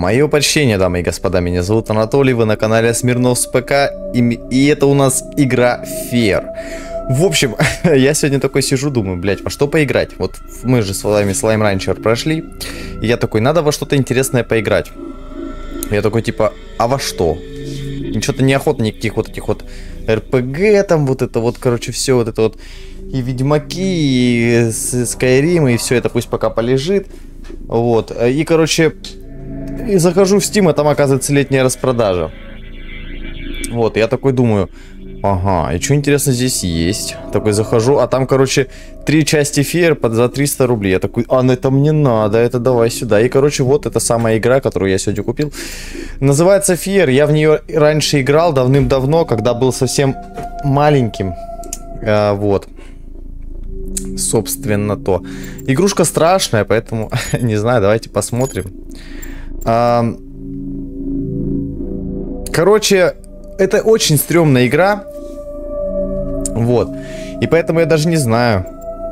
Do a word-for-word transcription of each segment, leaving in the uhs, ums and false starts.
Мое почтение, дамы и господа, меня зовут Анатолий, вы на канале Смирнов с ПК, и, и это у нас игра Fear. В общем, я сегодня такой сижу, думаю, блять, во что поиграть? Вот мы же с вами Slime Rancher прошли, и я такой, надо во что-то интересное поиграть. Я такой, типа, а во что? Ничего-то неохота никаких вот этих вот эр пэ гэ, там вот это вот, короче, все вот это вот, и Ведьмаки, и Skyrim, и все это пусть пока полежит. Вот, и, короче... И захожу в Steam, а там, оказывается, летняя распродажа. Вот, я такой думаю, ага, и что интересно здесь есть? Такой захожу, а там, короче, три части Fear под за триста рублей. Я такой, а, ну это мне надо, это давай сюда. И, короче, вот эта самая игра, которую я сегодня купил. Называется Fear. Я в нее раньше играл давным-давно, когда был совсем маленьким. А, вот. Собственно, то. Игрушка страшная, поэтому, не знаю, давайте посмотрим. А, короче, это очень стрёмная игра. Вот. И поэтому я даже не знаю.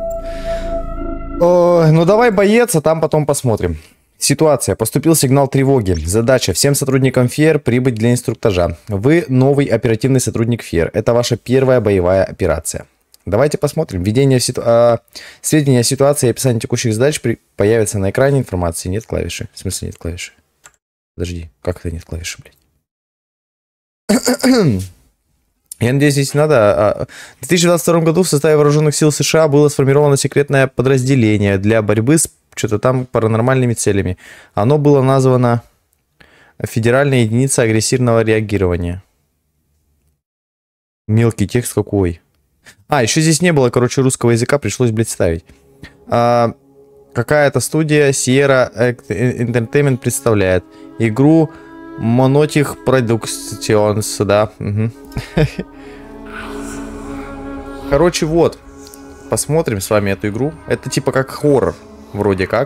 О, ну давай, боец, а там потом посмотрим. Ситуация. Поступил сигнал тревоги. Задача. Всем сотрудникам Fear прибыть для инструктажа. Вы новый оперативный сотрудник Fear. Это ваша первая боевая операция. Давайте посмотрим. Введение в ситу... а, сведения о ситуации и описание текущих задач при... появится на экране информации. Нет клавиши. В смысле нет клавиши? Подожди, как это нет клавиши, блядь? Я надеюсь, здесь надо. В две тысячи двадцать втором году в составе вооруженных сил США было сформировано секретное подразделение для борьбы с что-то там паранормальными целями. Оно было названо Федеральная единица агрессивного реагирования. Мелкий текст какой? А, еще здесь не было, короче, русского языка, пришлось, блядь, ставить. А, какая-то студия Sierra Entertainment представляет игру Monotich Productions, да. Угу. Короче, вот. Посмотрим с вами эту игру. Это типа как хоррор, вроде как.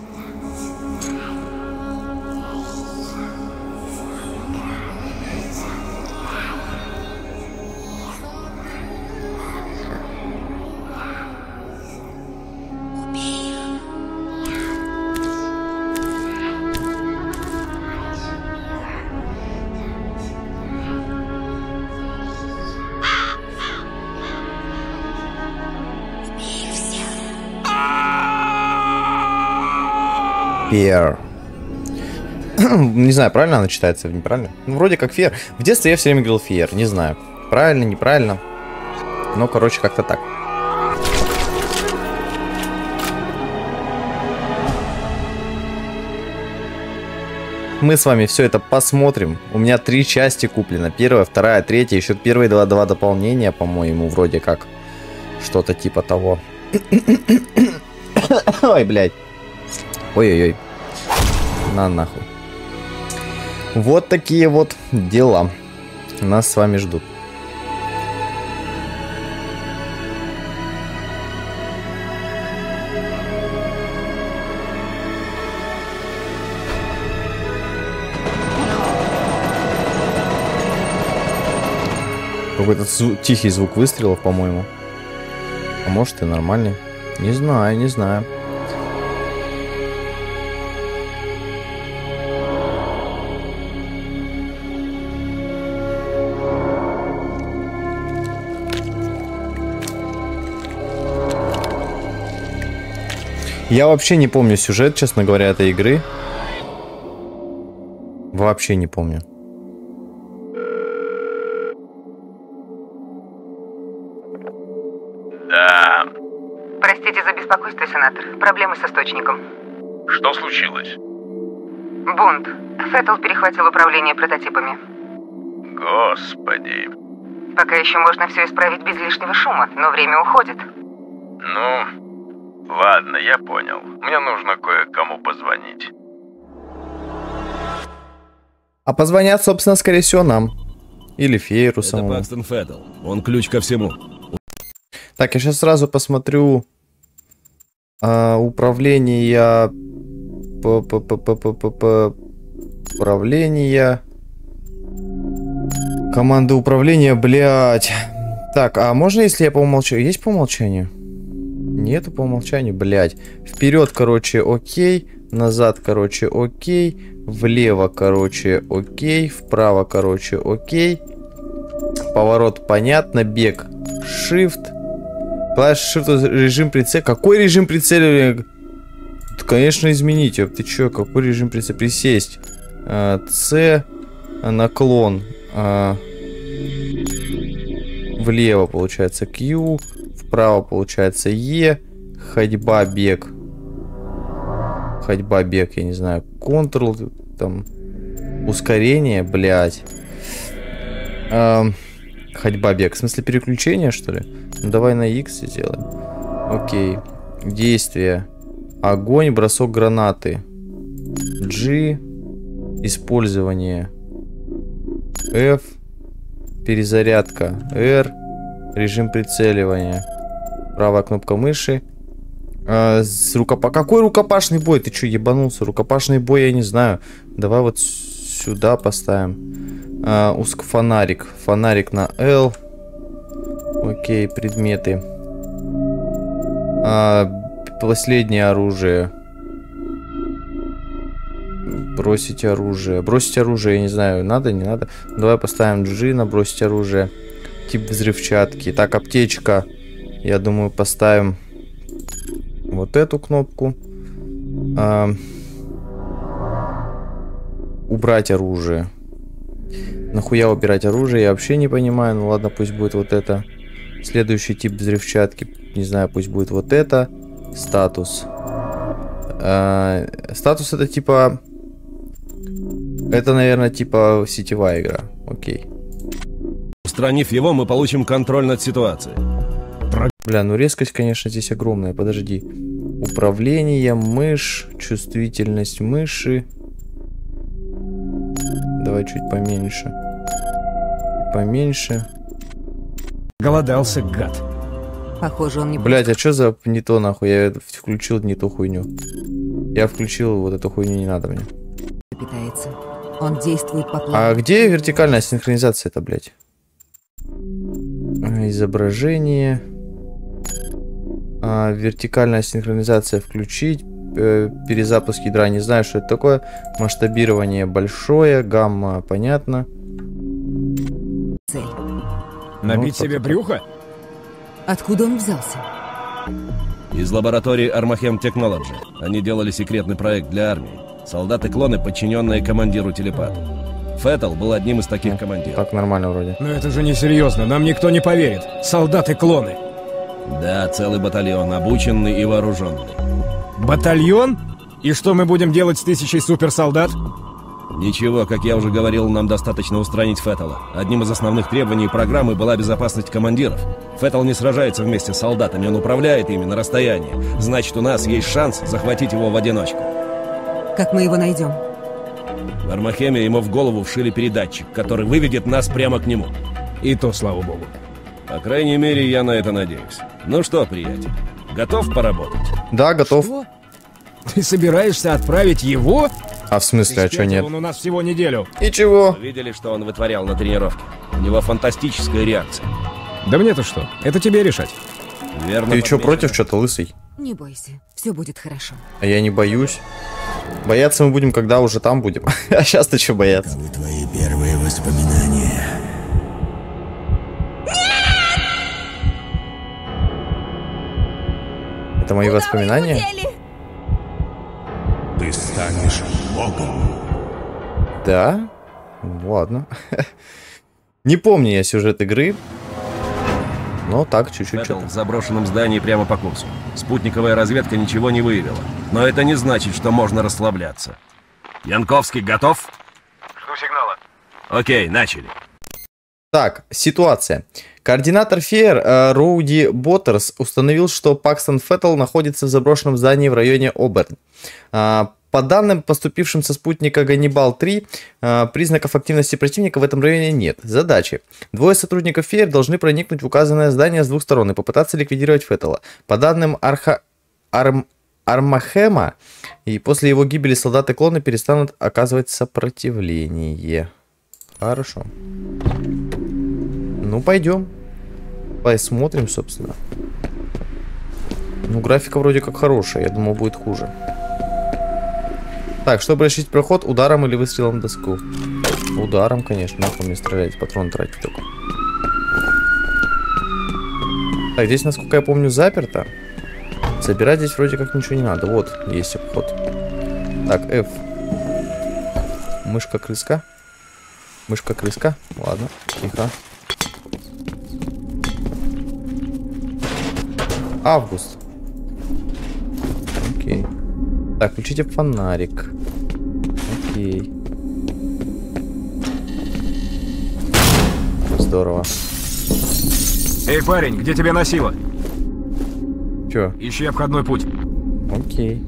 Fear. Не знаю, правильно она читается, неправильно? Ну, вроде как Fear. В детстве я все время говорил Fear, не знаю. Правильно, неправильно. Ну, короче, как-то так. Мы с вами все это посмотрим. У меня три части куплено. Первая, вторая, третья. Еще первые два, два дополнения, по-моему, вроде как. Что-то типа того. Ой, блядь. Ой-ой-ой. На нахуй. Вот такие вот дела нас с вами ждут. Какой-то тихий звук выстрелов, по-моему. А может и нормальный. Не знаю, не знаю. Я вообще не помню сюжет, честно говоря, этой игры. Вообще не помню. Да. Простите за беспокойство, сенатор. Проблемы с источником. Что случилось? Бунт. Феттл перехватил управление прототипами. Господи. Пока еще можно все исправить без лишнего шума, но время уходит. Ну... Ладно, я понял. Мне нужно кое-кому позвонить. А позвонят, собственно, скорее всего, нам. Или Фейру самому. Это Пакстон Феттл. Он ключ ко всему. Так, я сейчас сразу посмотрю а, управление... П -п -п -п -п -п -п управление... Команды управления, блядь. Так, а можно, если я по умолчанию? Есть по умолчанию? Нету по умолчанию, блядь. Вперед, короче, окей. Назад, короче, окей. Влево, короче, окей. Вправо, короче, окей. Поворот понятно. Бег. Shift. Клавиш Shift режим прицеливания. Какой режим прицеливания? Конечно, измените. Ты чё, какой режим прицеливания? Присесть. С. Наклон. Влево получается Q. Вправо получается E. Ходьба, бег. Ходьба, бег, я не знаю. Ctrl, там. Ускорение, блядь. Эм, ходьба, бег. В смысле переключение, что ли? Ну, давай на X сделаем. Окей. Действие. Огонь, бросок гранаты. G. Использование. F. Перезарядка. R. Режим прицеливания. Правая кнопка мыши. А, с рукопа... Какой рукопашный бой? Ты что, ебанулся? Рукопашный бой я не знаю. Давай вот сюда поставим. А, узк фонарик. Фонарик на L. Окей, предметы. А, последнее оружие. Бросить оружие. Бросить оружие, я не знаю, надо, не надо. Давай поставим G на бросить оружие. Тип взрывчатки. Так, аптечка. Я думаю, поставим вот эту кнопку. А, убрать оружие. Нахуя убирать оружие? Я вообще не понимаю. Ну ладно, пусть будет вот это. Следующий тип взрывчатки. Не знаю, пусть будет вот это. Статус. А, статус это типа... Это, наверное, типа сетевая игра. Окей. Устранив его, мы получим контроль над ситуацией. Бля, ну резкость, конечно, здесь огромная. Подожди. Управление, мышь, чувствительность мыши. Давай чуть поменьше. Поменьше. Голодался, гад. Похоже, он не... Блять, а что за не то нахуй? Я включил не ту хуйню. Я включил вот эту хуйню, не надо мне. питается. Он действует по плану. А где вертикальная синхронизация-то, блять? Изображение. А, вертикальная синхронизация включить. Э, перезапуск ядра. Не знаю, что это такое. Масштабирование большое. Гамма, понятно. Цель. Набить Ну, себе брюхо? Откуда он взялся? Из лаборатории Armachem Technology. Они делали секретный проект для армии. Солдаты-клоны, подчиненные командиру-телепату. Феттл был одним из таких командиров. Так нормально вроде. Но это же не серьезно, нам никто не поверит. Солдаты-клоны. Да, целый батальон, обученный и вооруженный. Батальон? И что мы будем делать с тысячей суперсолдат? Ничего, как я уже говорил, нам достаточно устранить Феттла. Одним из основных требований программы была безопасность командиров. Феттл не сражается вместе с солдатами, он управляет ими на расстоянии. Значит, у нас есть шанс захватить его в одиночку. Как мы его найдем? В Армахеме ему в голову вшили передатчик, который выведет нас прямо к нему. И то, слава богу. По крайней мере, я на это надеюсь. Ну что, приятель, готов поработать? Да, готов. Что? Ты собираешься отправить его? А в смысле, а что нет? Он у нас всего неделю. И чего? Видели, что он вытворял на тренировке? У него фантастическая реакция. Да мне-то что? Это тебе решать. Верно. Ты что, подмечено. против что-то, лысый? Не бойся, все будет хорошо. А я не боюсь. Бояться мы будем, когда уже там будем. А сейчас-то что бояться? Каковы твои первые воспоминания? Это мои воспоминания? Ты станешь богом. Да? Ладно. Не помню я сюжет игры. Но так, чуть-чуть Феттл что-то. в заброшенном здании прямо по курсу. Спутниковая разведка ничего не выявила. Но это не значит, что можно расслабляться. Янковский готов? Жду сигнала. Окей, начали. Так, ситуация. Координатор Фейер э, Роуди Боттерс установил, что Пакстон Феттл находится в заброшенном здании в районе Оберн. А, по данным, поступившим со спутника Ганнибал три, э, признаков активности противника в этом районе нет. Задачи. Двое сотрудников Фейер должны проникнуть в указанное здание с двух сторон и попытаться ликвидировать Феттла. По данным Арха... Арм... Армахема, и после его гибели солдаты-клоны перестанут оказывать сопротивление. Хорошо. Ну, пойдем. Посмотрим, собственно. Ну, графика вроде как хорошая. Я думал, будет хуже. Так, чтобы расширить проход, ударом или выстрелом в доску? Ударом, конечно. Нахуй мне стрелять, патрон тратить только. Так, здесь, насколько я помню, заперто. Собирать здесь вроде как ничего не надо. Вот, есть обход. Так, F. Мышка-крыска. Мышка-крыска. Ладно, тихо. Август. Окей. Так, включите фонарик. Окей. Здорово. Эй, парень, где тебя носило? Чё? Ищи обходной путь. Окей.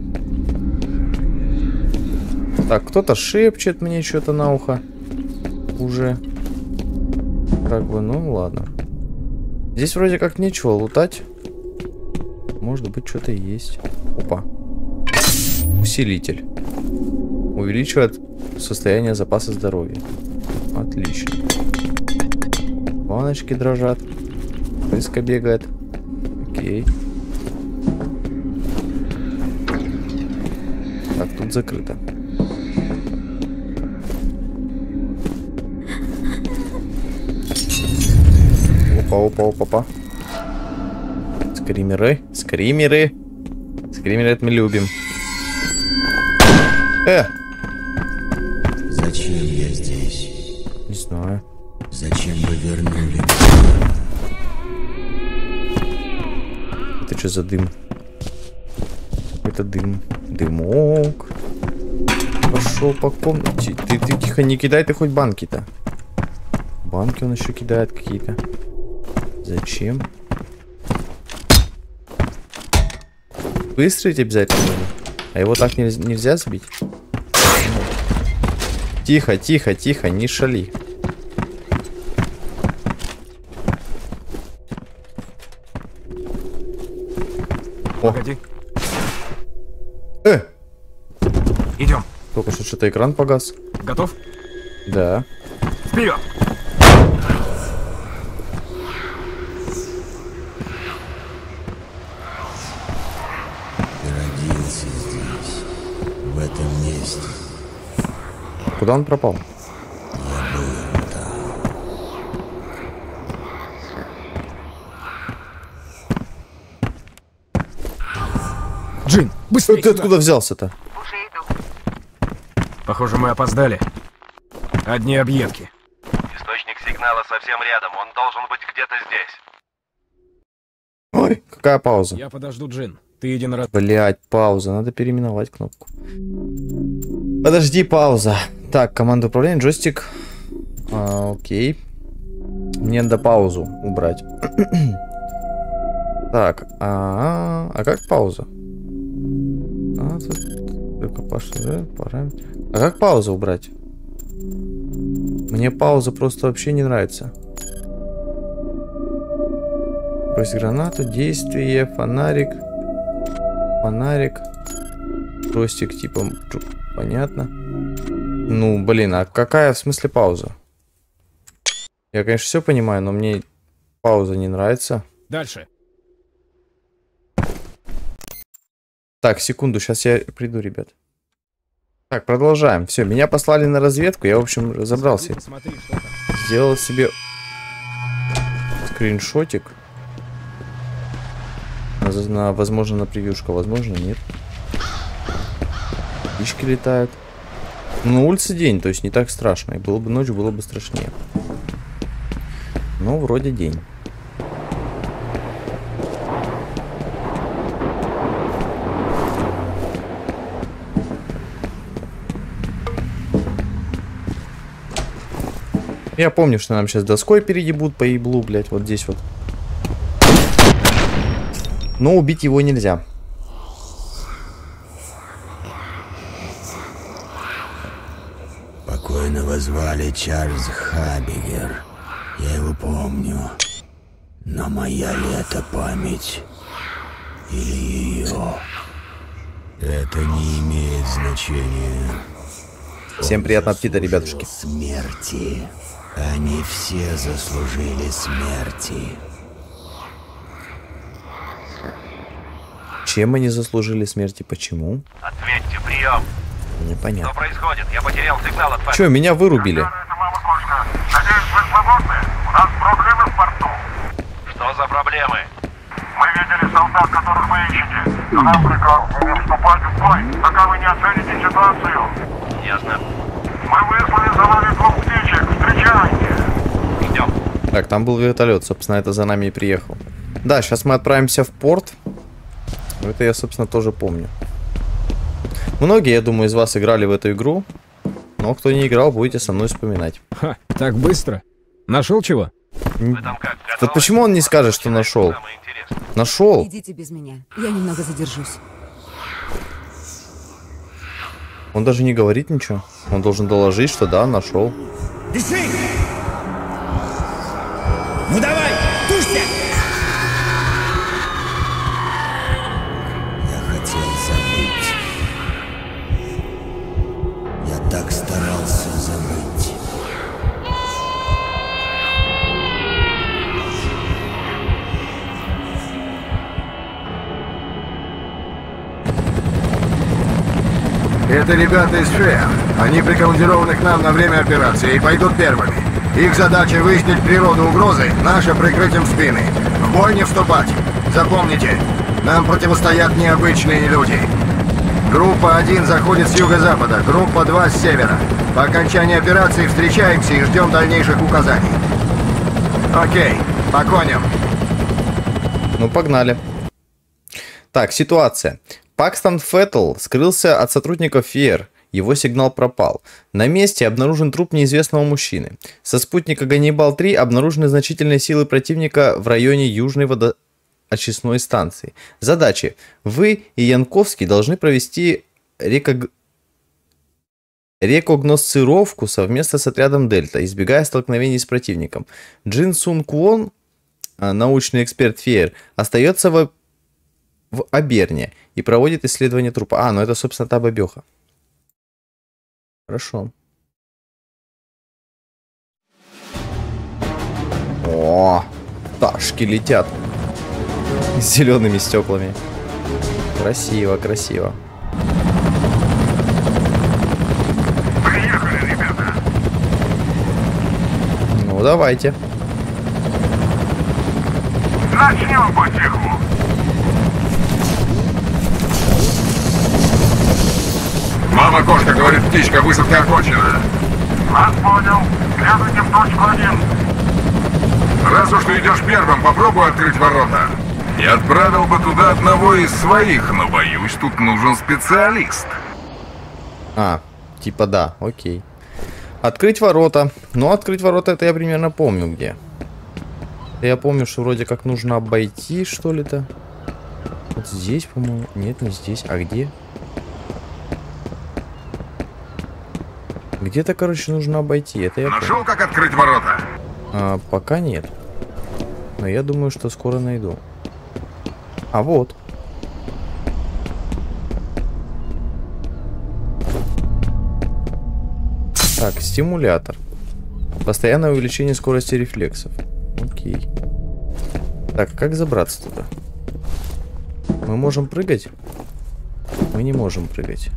Так, кто-то шепчет мне что-то на ухо. Уже. Как бы, ну ладно. Здесь вроде как нечего лутать. Может быть, что-то есть. Опа. Усилитель. Увеличивает состояние запаса здоровья. Отлично. Баночки дрожат. Крыска бегает. Окей. Так, тут закрыто. Опа, опа, опа, опа. Скримеры, скримеры. Скримеры это мы любим. Э! Зачем я здесь? Не знаю. Зачем вы вернули? Это что за дым? Это дым. Дымок. Пошел по комнате. Ты, ты тихо не кидай ты хоть банки-то. Банки он еще кидает какие-то. Зачем? Выстрелить обязательно нужно. А его так нельзя, нельзя сбить? Тихо, тихо, тихо, не шали. Погоди. Э! Идем. Только что что-то экран погас. Готов? Да. Вперед! Ты родился здесь, в этом месте. Куда он пропал? Я был там. Джин, быстрее Ты сюда. откуда взялся-то? Уже иду. Похоже, мы опоздали. Одни объедки. Источник сигнала совсем рядом, он должен быть где-то здесь. Ой, какая пауза. Я подожду, Джин. Ты иди на раз. Блять, пауза. Надо переименовать кнопку. Подожди, пауза. Так, команда управления, джойстик. А, окей. Мне надо паузу убрать. Так, а, -а, а как пауза? А, тут только пошли, параметры. А как паузу убрать? Мне пауза просто вообще не нравится. Брось гранату, действие, фонарик. Фонарик. Кростик типа, понятно. Ну, блин, а какая в смысле пауза? Я, конечно, все понимаю, но мне пауза не нравится. Дальше. Так, секунду, сейчас я приду, ребят. Так, продолжаем. Все, меня послали на разведку, я, в общем, разобрался. Посмотри, что там. Сделал себе скриншотик. На, на, возможно, на превьюшку, возможно, нет. Птички летают. На улице день, то есть не так страшно. И было бы ночь, было бы страшнее. Но вроде день. Я помню, что нам сейчас доской переебут по еблу, блядь, вот здесь вот. Но убить его нельзя. Покойного звали Чарльз Хабигер. Я его помню. Но моя ли это память? Или ее? Это не имеет значения. Всем приятного аппетита, ребятушки. Смерти. Они все заслужили смерти. Чем они заслужили смерти? Почему? Ответьте, прием. Непонятно. Что происходит? Я потерял сигнал от Че, меня вырубили? Это мама кошка. Надеюсь, вы свободны? У нас проблемы в порту. Что за проблемы? Мы видели солдат, которых вы ищете. Но нам приказ не вступать в бой, пока вы не оцените ситуацию. Ясно. Мы выслали за вами двух птичек. Встречайте. Идем. Так, там был вертолет, собственно, это за нами и приехал. Да, сейчас мы отправимся в порт. Это я, собственно, тоже помню. Многие, я думаю, из вас играли в эту игру. Но кто не играл, будете со мной вспоминать. Ха, так быстро. Нашел чего? Вы там как, Вот почему он не скажет, что нашел? Самое интересное. Нашел. Идите без меня. Я немного задержусь. Он даже не говорит ничего. Он должен доложить, что да, нашел. Дыши! Ну давай, тушься! Я хотел забыть. Я так старался забыть. Это ребята из ФЭА. Они прикомандированы к нам на время операции и пойдут первыми. Их задача выяснить природу угрозы, наша прикрытием спины. В бой не вступать. Запомните, нам противостоят необычные люди. Группа один заходит с юго-запада, группа два с севера. По окончании операции встречаемся и ждем дальнейших указаний. Окей, по коням. Ну, погнали. Так, ситуация. Пакстон Феттл скрылся от сотрудников ФИЭР. Его сигнал пропал. На месте обнаружен труп неизвестного мужчины. Со спутника Ганнибал три обнаружены значительные силы противника в районе Южной водоочистной станции. Задачи. Вы и Янковский должны провести реког... рекогносцировку совместно с отрядом Дельта, избегая столкновений с противником. Джин Сун Квон, научный эксперт ФИЭР, остается в, в Аберне и проводит исследование трупа. А, ну это, собственно, та бабеха. Хорошо. О, ташки летят с зелеными стеклами. Красиво, красиво. Приехали, ребята. Ну, давайте. Начнем потиху. Мама кошка говорит, птичка, высадка окончена. Вас понял. Следуйте в точку один. Раз уж ты идешь первым, попробуй открыть ворота. Я отправил бы туда одного из своих, но боюсь, тут нужен специалист. А, типа да, окей. Открыть ворота. Ну, открыть ворота, это я примерно помню где. Я помню, что вроде как нужно обойти, что ли-то. Вот здесь, по-моему. Нет, не здесь. А где? Где-то, короче, нужно обойти. Это я Нашел, помню. как открыть ворота? А, пока нет. Но я думаю, что скоро найду. А вот. Так, стимулятор. Постоянное увеличение скорости рефлексов. Окей. Так, как забраться туда? Мы можем прыгать? Мы не можем прыгать.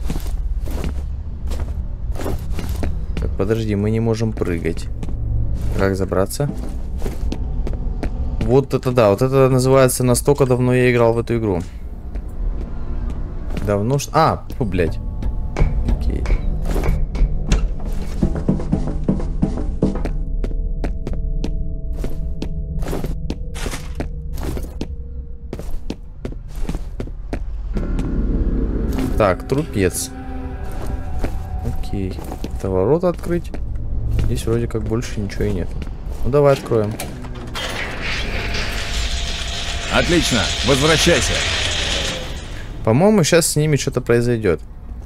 Так, подожди, мы не можем прыгать. Как забраться? Вот это да, вот это называется настолько давно я играл в эту игру. Давно что... А, фу, блядь. Окей. Так, трупец. Окей. Это ворота открыть. Здесь вроде как больше ничего и нет. Ну давай откроем. Отлично, возвращайся. По-моему, сейчас с ними что-то произойдет.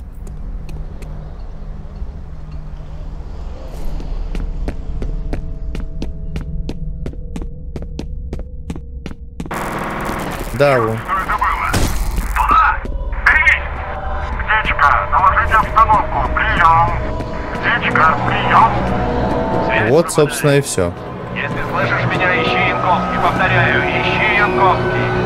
Да, во. Что это было? Туда! Берегись! Птичка, доложите обстановку. Прием! Птичка, прием! Связь Вот, пропадает. собственно, и все. Если слышишь меня, ищи Янковский. Повторяю, ищи Янковский.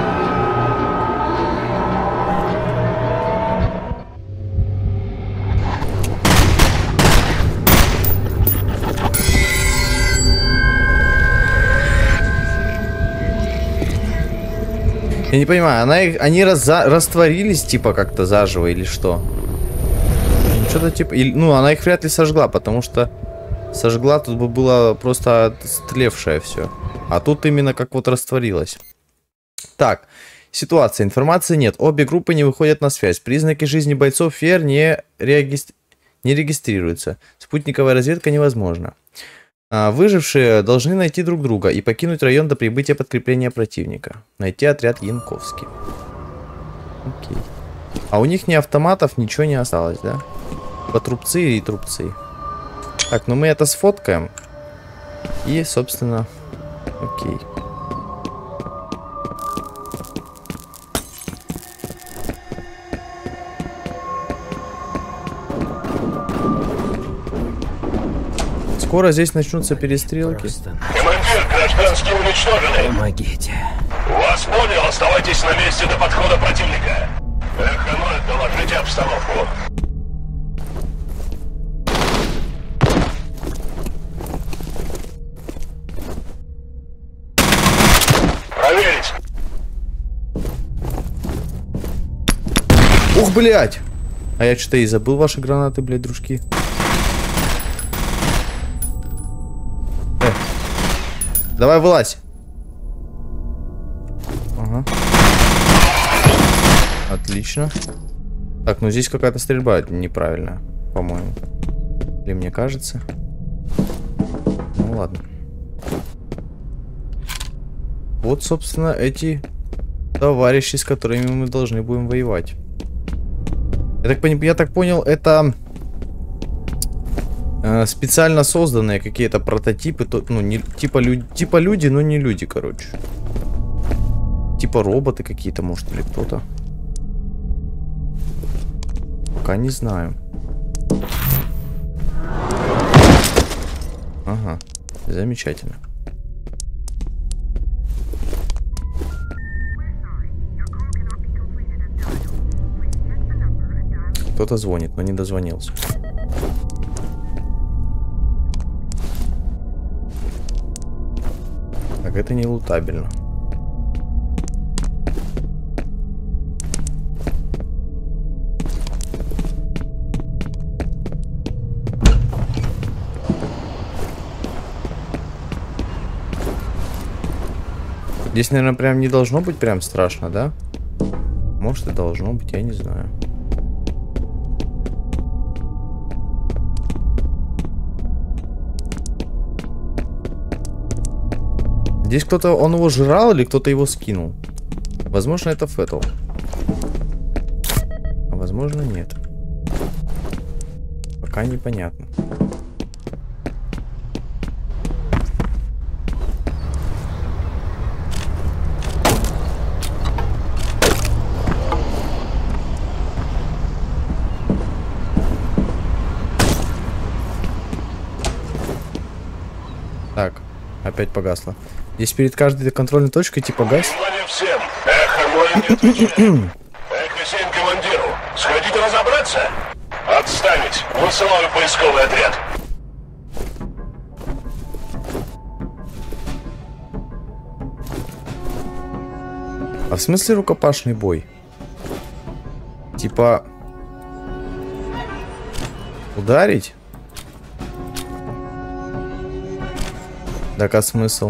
Я не понимаю, она их, они раз, растворились типа как-то заживо или что? Что-то типа... Или, ну, она их вряд ли сожгла, потому что сожгла, тут бы было просто стлевшее все. А тут именно как вот растворилось. Так, ситуация. Информации нет. Обе группы не выходят на связь. Признаки жизни бойцов ФЕР не, регистр... не регистрируются. Спутниковая разведка невозможна. А, выжившие должны найти друг друга и покинуть район до прибытия подкрепления противника. Найти отряд Янковский. Окей. А у них ни автоматов, ничего не осталось, да? По трубцы и трубцы. Так, ну мы это сфоткаем. И, собственно, окей. Скоро здесь начнутся перестрелки. Командир, гражданские уничтожены. Помогите. Вас понял, оставайтесь на месте до подхода противника. Эхо ноль, доложите обстановку. Проверить. Ух, блядь! А я что-то и забыл ваши гранаты, блядь, дружки. Э. Давай, вылазь. Ага. Отлично. Так, ну здесь какая-то стрельба неправильная, по-моему. Или мне кажется? Ну ладно. Вот, собственно, эти товарищи, с которыми мы должны будем воевать. Я так, я так понял, это э, специально созданные какие-то прототипы. То, ну, не, типа, лю, типа люди, но не люди, короче. Типа роботы какие-то, может, или кто-то. Пока не знаю. Ага, замечательно. Кто-то звонит, но не дозвонился. Так, это не лутабельно. Здесь, наверное, прям не должно быть прям страшно, да? Может, и должно быть, я не знаю. Здесь кто-то, он его жрал или кто-то его скинул? Возможно, это Феттл. А возможно, нет. Пока непонятно. Так, опять погасло. Здесь перед каждой контрольной точкой типа газ. Внимание всем! Эхо ноль не отвечает. Эхо семь командиру. Сходите разобраться? Отставить. Высылаю поисковый отряд. А в смысле рукопашный бой? Типа... Ударить? Так, а смысл?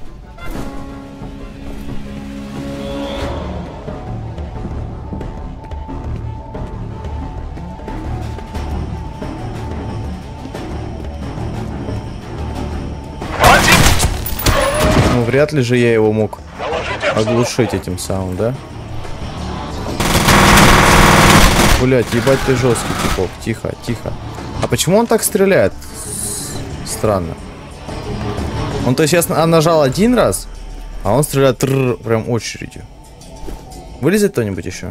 Ну, вряд ли же я его мог оглушить этим самым, да? Блять, ебать ты жесткий, типок. Тихо, тихо. А почему он так стреляет? Странно. Он, то есть, я нажал один раз, а он стреляет тррр, прям очередью. Вылезет кто-нибудь еще?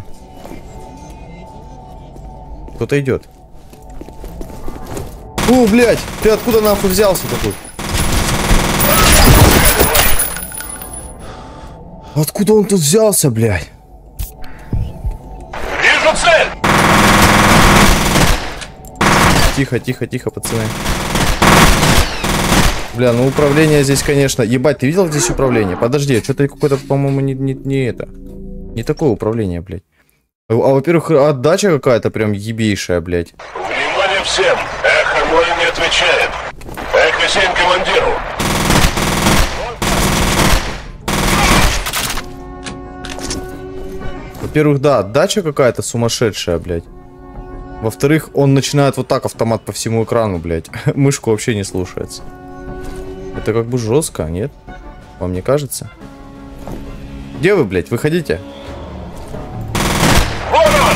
Кто-то идет. О, блядь, ты откуда нахуй взялся-то тут? Откуда он тут взялся, блядь? Вижу цель! Тихо, тихо, тихо, пацаны. Бля, ну управление здесь, конечно... Ебать, ты видел здесь управление? Подожди, что-то какое-то, по-моему, не, не, не это. Не такое управление, блядь. А, во-первых, отдача какая-то прям ебейшая, блядь. Внимание всем! Эхо мой не отвечает. Эхо семь командиру. Во-первых, да, отдача какая-то сумасшедшая, блядь. Во-вторых, он начинает вот так автомат по всему экрану, блядь. Мышку вообще не слушается. Это как бы жестко, нет? Вам не кажется? Где вы, блядь? Выходите. Вот он!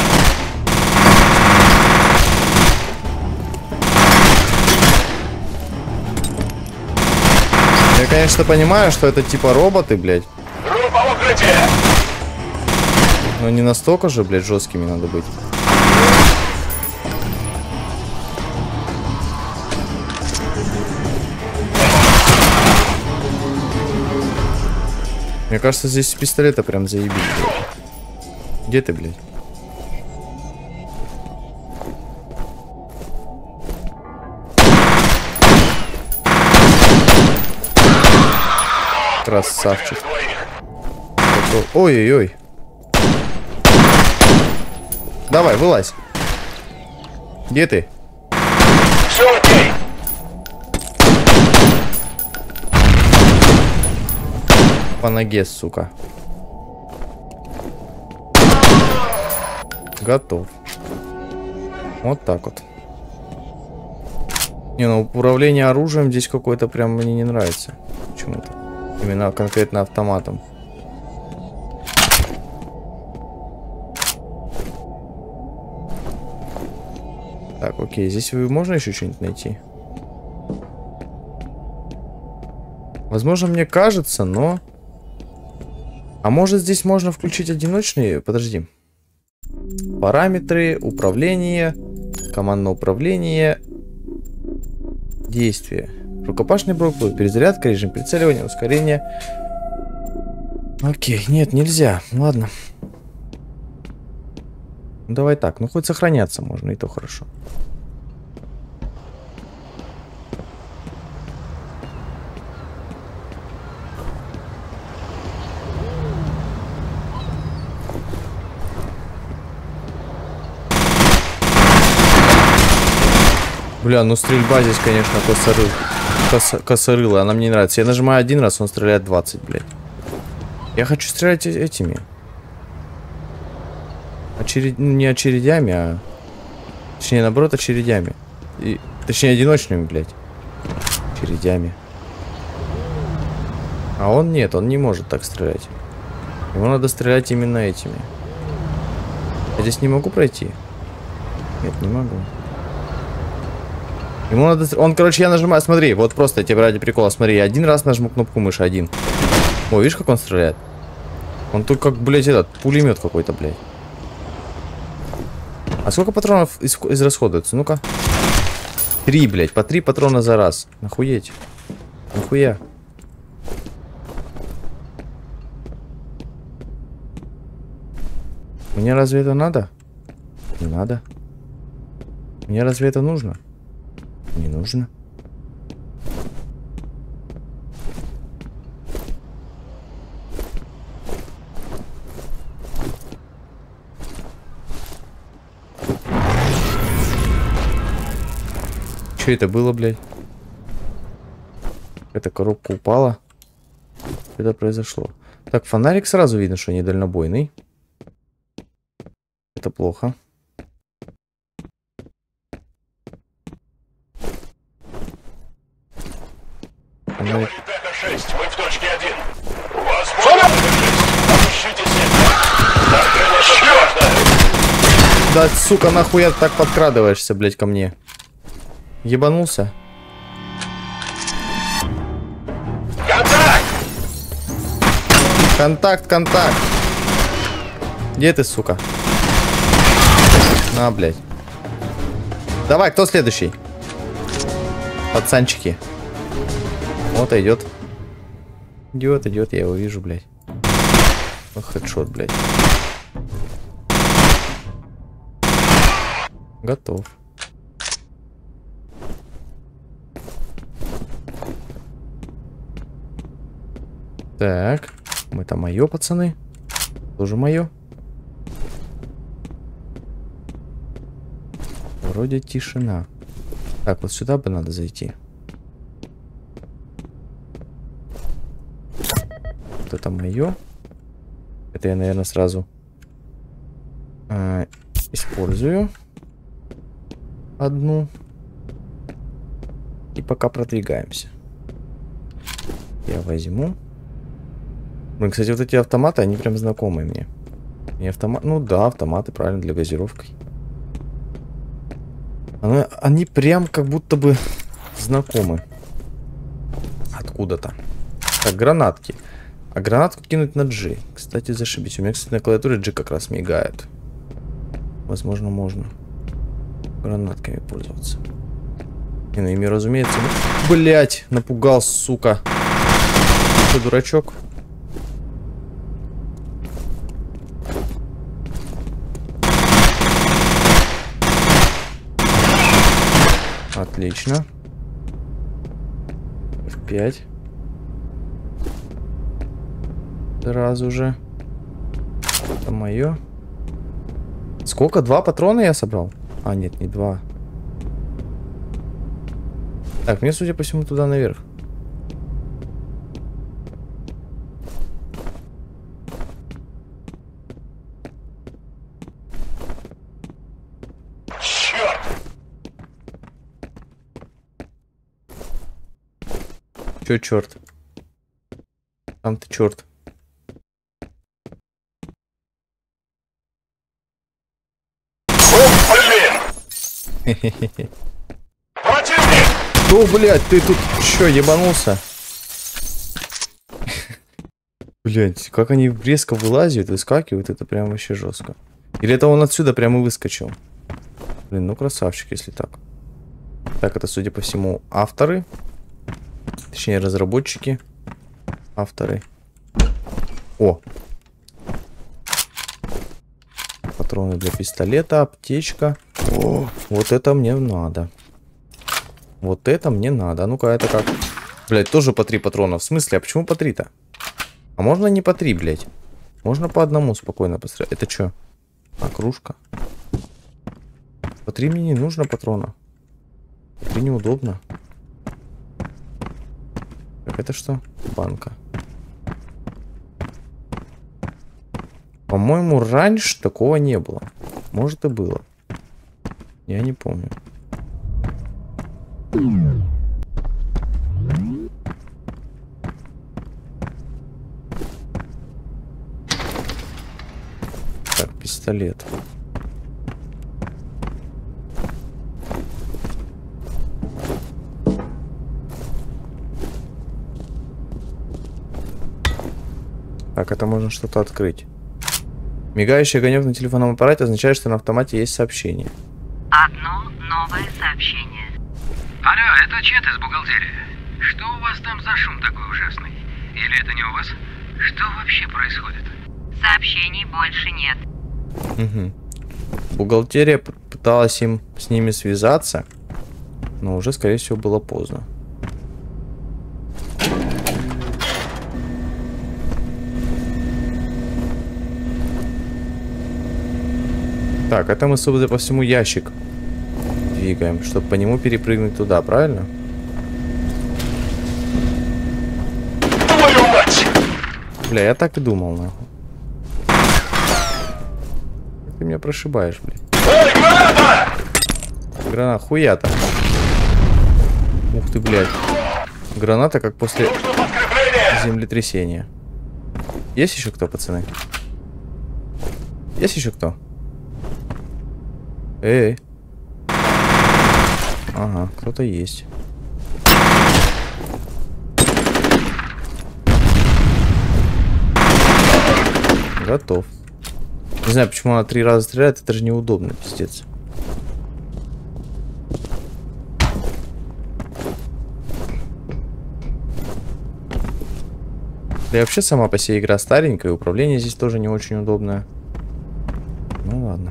Я, конечно, понимаю, что это типа роботы, блядь. Группа в укрытие! Но не настолько же, блядь, жесткими надо быть. Мне кажется, здесь с пистолета прям заебись, блядь. Где ты, блядь? Красавчик. Ой-ой-ой. Давай, вылазь. Где ты? Все окей. По ноге, сука. Готов. Вот так вот. Не, ну управление оружием здесь какое-то прям мне не нравится. Почему-то. Именно конкретно автоматом. Так, окей, здесь можно еще что-нибудь найти? Возможно, мне кажется, но... А может, здесь можно включить одиночные? Подожди. Параметры, управление, командное управление, действия. Рукопашный блок, перезарядка, режим прицеливания, ускорение. Окей, нет, нельзя. Ладно. Давай так, ну хоть сохраняться можно, и то хорошо. Бля, ну стрельба здесь, конечно, косорыл. Кос, косорыло, она мне не нравится. Я нажимаю один раз, он стреляет двадцать, блядь. Я хочу стрелять этими. Очеред... Не очередями, а... Точнее, наоборот, очередями. И... Точнее, одиночными, блядь. Очередями. А он нет, он не может так стрелять. Ему надо стрелять именно этими. Я здесь не могу пройти? Нет, не могу. Ему надо... Он, короче, я нажимаю... Смотри, вот просто тебе ради прикола, смотри. Я один раз нажму кнопку мыши, один. О, видишь, как он стреляет? Он тут как, блядь, этот, пулемет какой-то, блядь. А сколько патронов из... израсходуется? Ну-ка. Три, блядь, по три патрона за раз. Нахуеть. Нахуя? Мне разве это надо? Не надо. Мне разве это нужно? Не нужно. Что это было, блядь? Эта коробка упала. Это произошло. Так, фонарик сразу видно, что не дальнобойный. Это плохо. Фонарик. шесть, мы в точке один. У вас опустите сеть. Да, сука, нахуя ты так подкрадываешься, блядь, ко мне? Ебанулся? Контакт! Контакт, контакт. Где ты, сука? На, блядь. Давай, кто следующий? Пацанчики. Вот идет. Идет, идет, я его вижу, блядь. Ох, хедшот, блядь. Готов. Так, это мое, пацаны. Тоже мое. Вроде тишина. Так, вот сюда бы надо зайти. Вот это мое. Это я, наверное, сразу э, использую одну. И пока продвигаемся. Я возьму. Блин, кстати, вот эти автоматы, они прям знакомые мне. Не автомат... Ну да, автоматы, правильно, для газировки. Они, они прям как будто бы знакомы. Откуда-то. Так, гранатки. А гранатку кинуть на G. Кстати, зашибись. У меня, кстати, на клавиатуре G как раз мигает. Возможно, можно гранатками пользоваться. Не, ну ими, разумеется. Ну, блять, напугал, сука. Ты дурачок? Отлично. эф пять. Сразу же. Это мое. Сколько? Два патрона я собрал? А, нет, не два. Так, мне, судя по всему, туда наверх. Черт! Чё, черт? Там ты черт. Противник! Что, блядь, ты тут чё, ебанулся? Блядь, как они резко вылазят, выскакивают, это прям вообще жестко. Или это он отсюда прямо выскочил? Блин, ну красавчик, если так. Так, это, судя по всему, авторы. Точнее, разработчики. Авторы. О! Патроны для пистолета, аптечка. О, вот это мне надо. Вот это мне надо. А ну-ка, это как? Блять, тоже по три патрона. В смысле? А почему по три-то? А можно не по три, блять? Можно по одному спокойно пострелять. Это что? А, кружка. По три мне не нужно патрона. По три неудобно. Так, это что? Банка. По-моему, раньше такого не было. Может и было. Я не помню. Так, пистолет. Так, это можно что-то открыть. Мигающий огонек на телефонном аппарате означает, что на автомате есть сообщение. Одно новое сообщение. Алло, это Чет из бухгалтерии. Что у вас там за шум такой ужасный? Или это не у вас? Что вообще происходит? Сообщений больше нет. Угу. Бухгалтерия пыталась им с ними связаться, но уже, скорее всего, было поздно. Так, это мы, судя по всему, ящик двигаем, чтобы по нему перепрыгнуть туда, правильно? Бля, я так и думал, нахуй. Ты меня прошибаешь, блядь. Эй, граната! Граната, хуя-то. Ух ты, блядь. Граната, как после землетрясения. Есть еще кто, пацаны? Есть еще кто? Эй. Ага, кто-то есть. Готов. Не знаю, почему она три раза стреляет, это же неудобно, пиздец. Да и вообще сама по себе игра старенькая, управление здесь тоже не очень удобное. Ну ладно.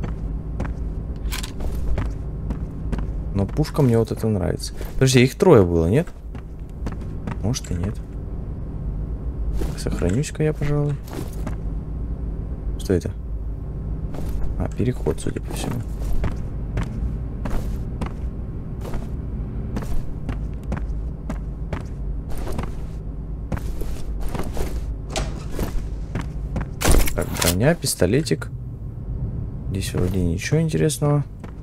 Но пушка мне вот это нравится. Подожди, их трое было, нет? Может и нет. Сохранюсь-ка я, пожалуй. Что это? А, переход, судя по всему. Так, броня, пистолетик. Здесь вроде ничего интересного.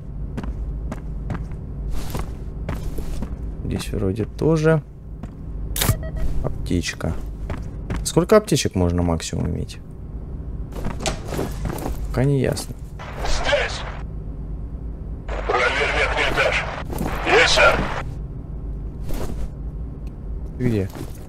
Здесь вроде тоже. Аптечка. Сколько аптечек можно максимум иметь? Пока не ясно. Здесь! Проверь верхний этаж. Есть, сэр. Где?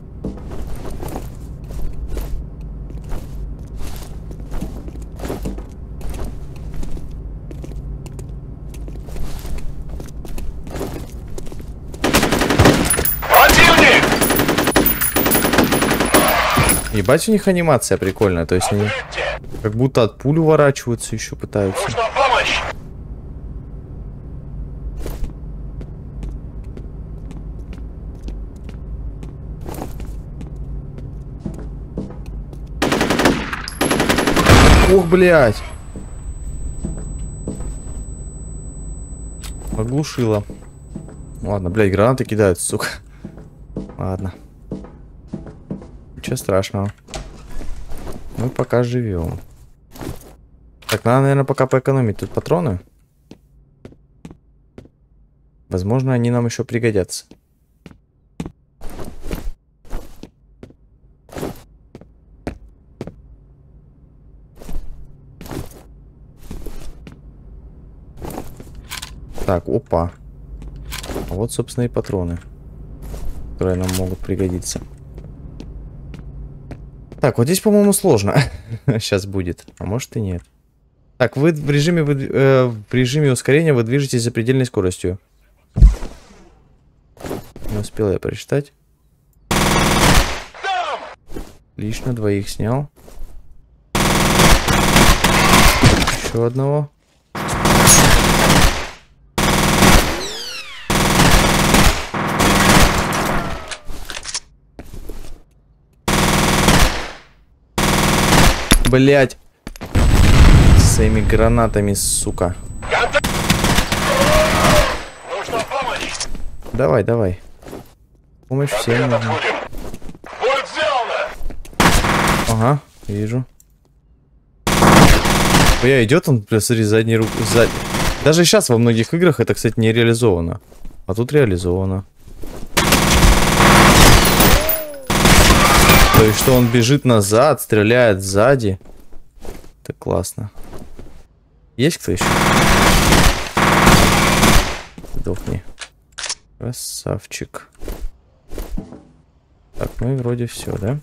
Противник! Ебать, у них анимация прикольная, то есть они как будто от пуль уворачиваются, еще пытаются. Нужна помощь! Ох, блядь. Оглушила. Ладно, блядь, гранаты кидают, сука. Ладно. Ничего страшного. Мы пока живем. Так, надо, наверное, пока поэкономить тут патроны. Возможно, они нам еще пригодятся. Так, опа. А вот, собственно, и патроны, которые нам могут пригодиться. Так, вот здесь, по-моему, сложно. Сейчас будет. А может и нет. Так, вы в режиме, вы, э, в режиме ускорения вы движетесь за предельной скоростью. Не успел я прочитать. Лично двоих снял. Еще одного. Блять. С своими гранатами, сука. Нужна помощь! Давай, давай. Помощь всем нужна. Будет сделано! Ага, вижу. Бля, идет он, смотри, задней руку. Зад... Даже сейчас во многих играх это, кстати, не реализовано. А тут реализовано. То есть, что он бежит назад, стреляет сзади. Это классно. Есть кто еще? Сдохни. Красавчик. Так, ну и вроде все, да?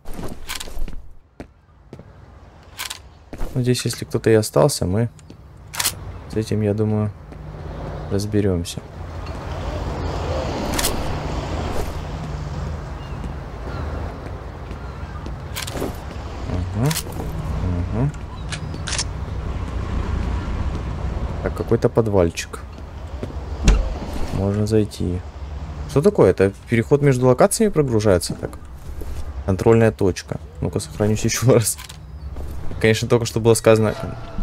Ну, здесь, если кто-то и остался, мы с этим, я думаю, разберемся. Угу. Угу. Так, какой-то подвальчик. Можно зайти. Что такое? Это переход между локациями прогружается так? Контрольная точка. Ну-ка, сохранюсь еще раз. Конечно, только что было сказано...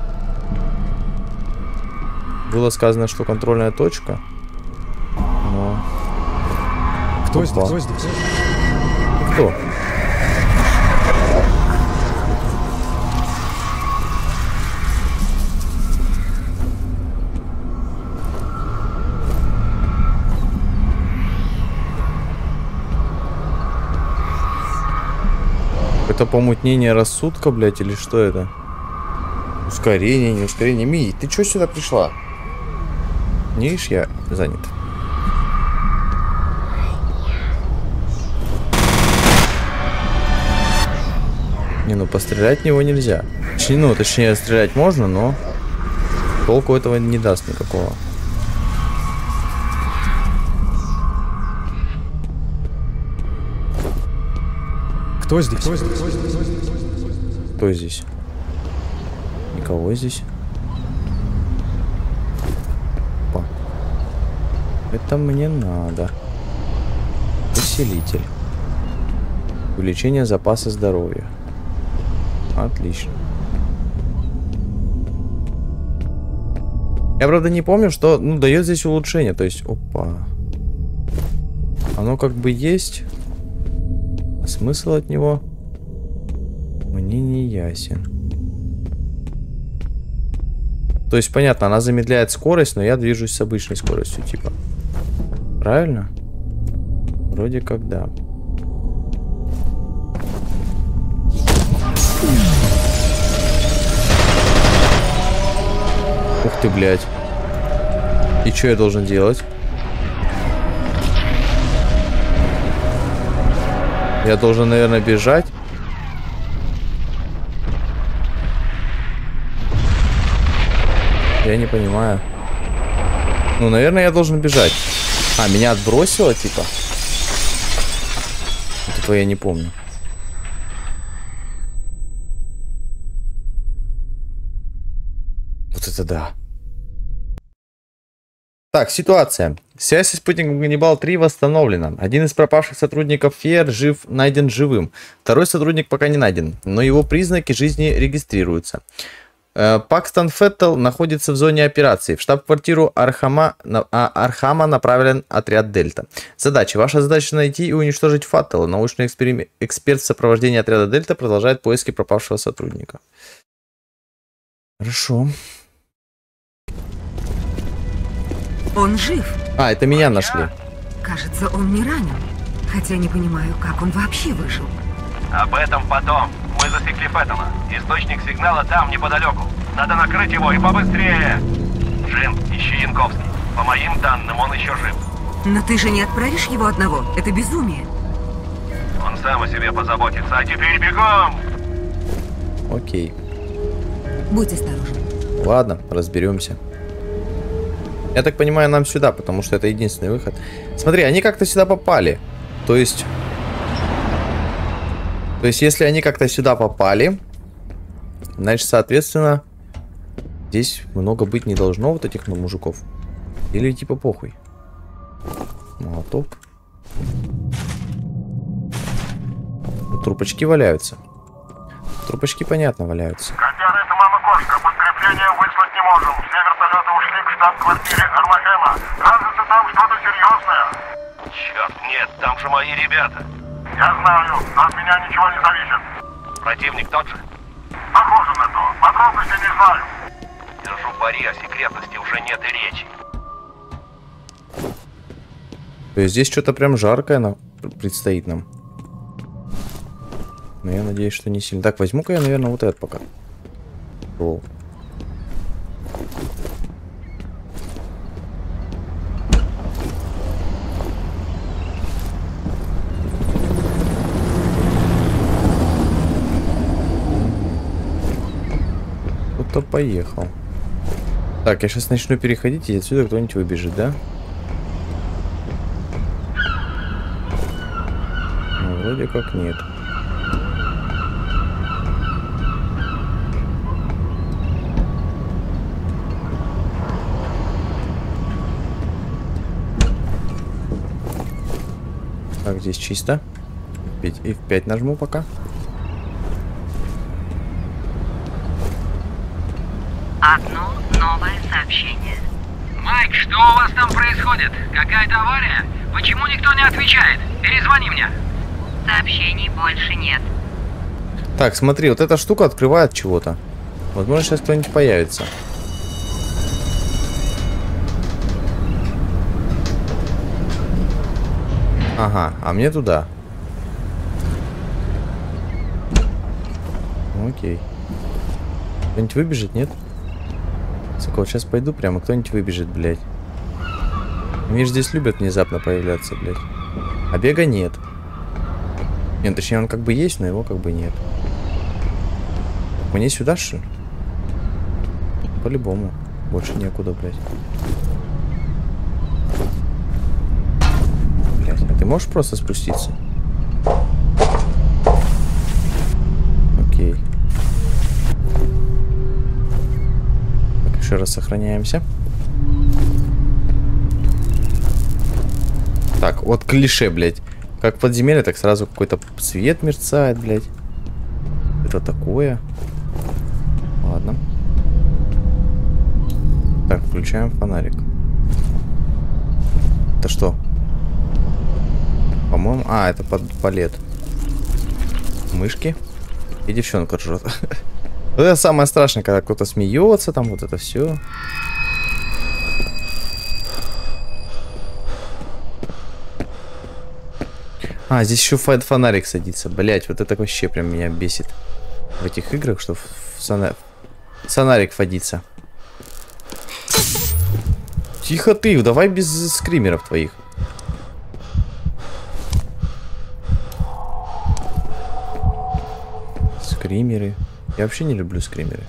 Было сказано, что контрольная точка. Но... Кто здесь? Кто здесь? Кто? Это помутнение рассудка, блядь, или что это? Ускорение, не ускорение. Ми, ты чё сюда пришла? Не видишь, я занят. Не, ну пострелять в него нельзя. Точнее, ну, точнее, стрелять можно, но толку этого не даст никакого. Кто здесь? Кто здесь? Кто здесь? Никого здесь. Опа. Это мне надо. Усилитель. Увеличение запаса здоровья. Отлично. Я, правда, не помню, что, ну, дает здесь улучшение. То есть, опа. Оно как бы есть. А смысл от него мне не ясен. То есть, понятно, она замедляет скорость, но я движусь с обычной скоростью, типа. Правильно? Вроде как да. Ух ты, блядь. И что я должен делать? Я должен, наверное, бежать. Я не понимаю. Ну, наверное, я должен бежать. А, меня отбросило, типа? Вот этого я не помню. Вот это да. Так, ситуация. Связь с спутником Ганнибал три восстановлена. Один из пропавших сотрудников ФЕР жив, найден живым. Второй сотрудник пока не найден, но его признаки жизни регистрируются. Пакстон Феттел находится в зоне операции. В штаб-квартиру Архама, а, Архама направлен отряд Дельта. Задача. Ваша задача найти и уничтожить Феттела. Научный эксперим... эксперт в сопровождении отряда Дельта продолжает поиски пропавшего сотрудника. Хорошо. Он жив. А, это меня нашли. Кажется, он не ранен. Хотя не понимаю, как он вообще выжил. Об этом потом. Мы засекли Феттела. Источник сигнала там, неподалеку. Надо накрыть его и побыстрее. Джин, ищи Янковский. По моим данным, он еще жив. Но ты же не отправишь его одного. Это безумие. Он сам о себе позаботится. А теперь бегом! Окей. Будь осторожен. Ладно, разберемся. Я так понимаю, нам сюда, потому что это единственный выход. Смотри, они как-то сюда попали. То есть... То есть, если они как-то сюда попали, значит, соответственно, здесь много быть не должно вот этих, ну, мужиков. Или типа похуй. Молоток. Вот трупочки валяются. Трупочки, понятно, валяются. Котяра, это мама кошка. Подкрепление выслать не можем. Все вертолеты ушли к штаб-квартире Арлахема. Кажется, там что-то серьезное. Черт, нет, там же мои ребята. Я знаю, но от меня ничего не зависит. Противник тот же? Похоже на то. Подробности не знаю. Держу пари, о секретности уже нет и речи. То есть здесь что-то прям жаркое на... предстоит нам. Но я надеюсь, что не сильно. Так, возьму-ка я, наверное, вот этот пока. Ролл. Кто-то поехал. Так, я сейчас начну переходить, и отсюда кто-нибудь выбежит, да? Ну, вроде как нет. Так, здесь чисто. И эф пять нажму пока. Одно новое сообщение. Майк, что у вас там происходит? Какая-то авария? Почему никто не отвечает? Перезвони мне. Сообщений больше нет. Так, смотри, вот эта штука открывает чего-то. Возможно, сейчас кто-нибудь появится. Ага, а мне туда. Окей. Кто-нибудь выбежит, нет? Сука, вот сейчас пойду прямо, кто-нибудь выбежит, блядь. Они же здесь любят внезапно появляться, блядь. А бега нет. Нет, точнее, он как бы есть, но его как бы нет. Мне сюда, что ли? По-любому. Больше некуда, блядь. Блядь, а ты можешь просто спуститься? Окей. Так, еще раз сохраняемся. Так, вот клише, блядь. Как в подземелье, так сразу какой-то свет мерцает, блядь. Это такое. Ладно. Так, Включаем фонарик. Это что? По-моему... А, это под палет. Мышки. И девчонка ржет. Вот это самое страшное, когда кто-то смеется, там вот это все. А, здесь еще фонарик садится. Блять, вот это вообще прям меня бесит. В этих играх, что фонарик, фонарик фадится. Тихо ты, давай без скримеров твоих. Скримеры. Я вообще не люблю скримеры.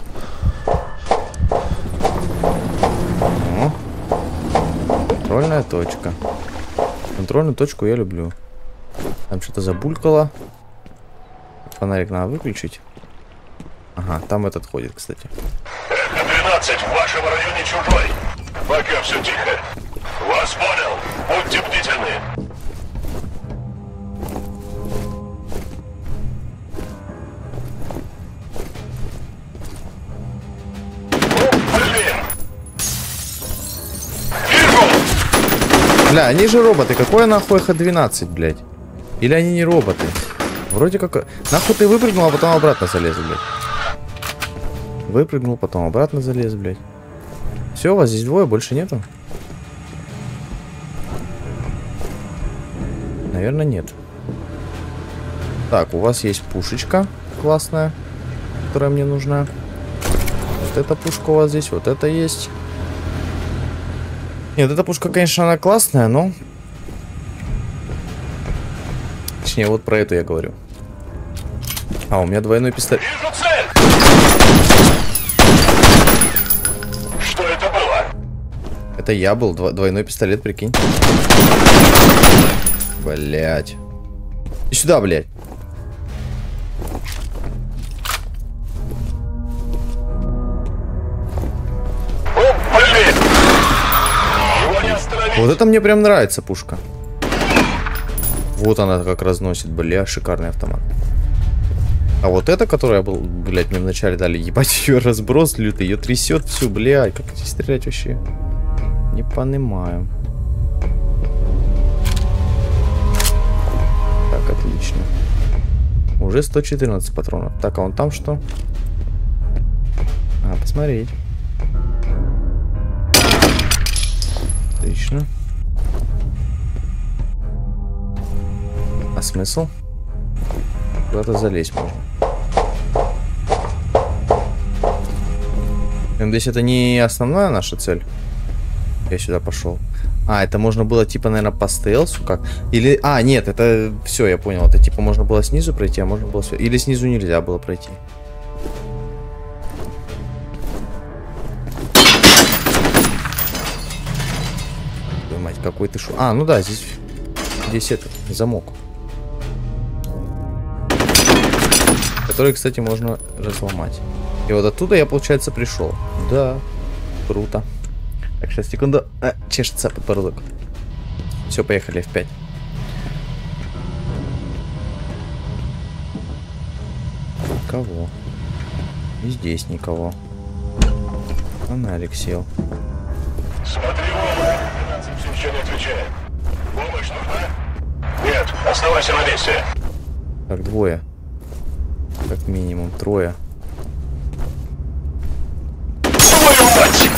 О. Контрольная точка. Контрольную точку я люблю. Там что-то забулькало. Фонарик надо выключить. Ага, там этот ходит, кстати. двенадцать, в вашем районе чужой. Пока все тихо. Вас понял. Будьте бдительны. Бля, они же роботы. Какое нахуй эйч двенадцать, блядь? Или они не роботы? Вроде как... Нахуй ты выпрыгнул, а потом обратно залез, блядь. Выпрыгнул, потом обратно залез, блядь. Все, у вас здесь двое, больше нету? Наверное, нет. Так, у вас есть пушечка классная, которая мне нужна. Вот эта пушка у вас здесь, вот это есть. Нет, эта пушка, конечно, она классная, но... Точнее, вот про эту я говорю. А, у меня двойной пистолет. Вижу цель! Что это было? Это я был, дво двойной пистолет, прикинь. Блять. И сюда, блядь. Вот это мне прям нравится пушка. Вот она как разносит, бля, шикарный автомат. А вот эта, которая был, блядь, мне вначале дали, ебать, ее разброс лютый, ее трясет всю, блядь, как здесь стрелять вообще? Не понимаю. Так, отлично. Уже сто четырнадцать патронов. Так, а вон там что? А, посмотреть. Отлично. А смысл? Куда-то залезть можно. Надеюсь, это не основная наша цель. Я сюда пошел. А, это можно было типа, наверное, по стелсу как? Или... А, нет, это... Все, я понял. Это типа можно было снизу пройти, а можно было... Или снизу нельзя было пройти. Мать, какой ты шо... А, ну да, здесь... Здесь этот замок. Который, кстати, можно разломать. И вот оттуда я, получается, пришел. Да, круто. Так, сейчас, секунду. А, чешется подбородок. Все, поехали, эф пять. Никого. И здесь никого. Фонарик сел. Смотри, двенадцать все еще не отвечает. Помощь нужна? Нет, оставайся на месте. Так, двое. Как минимум, трое. Твою мать!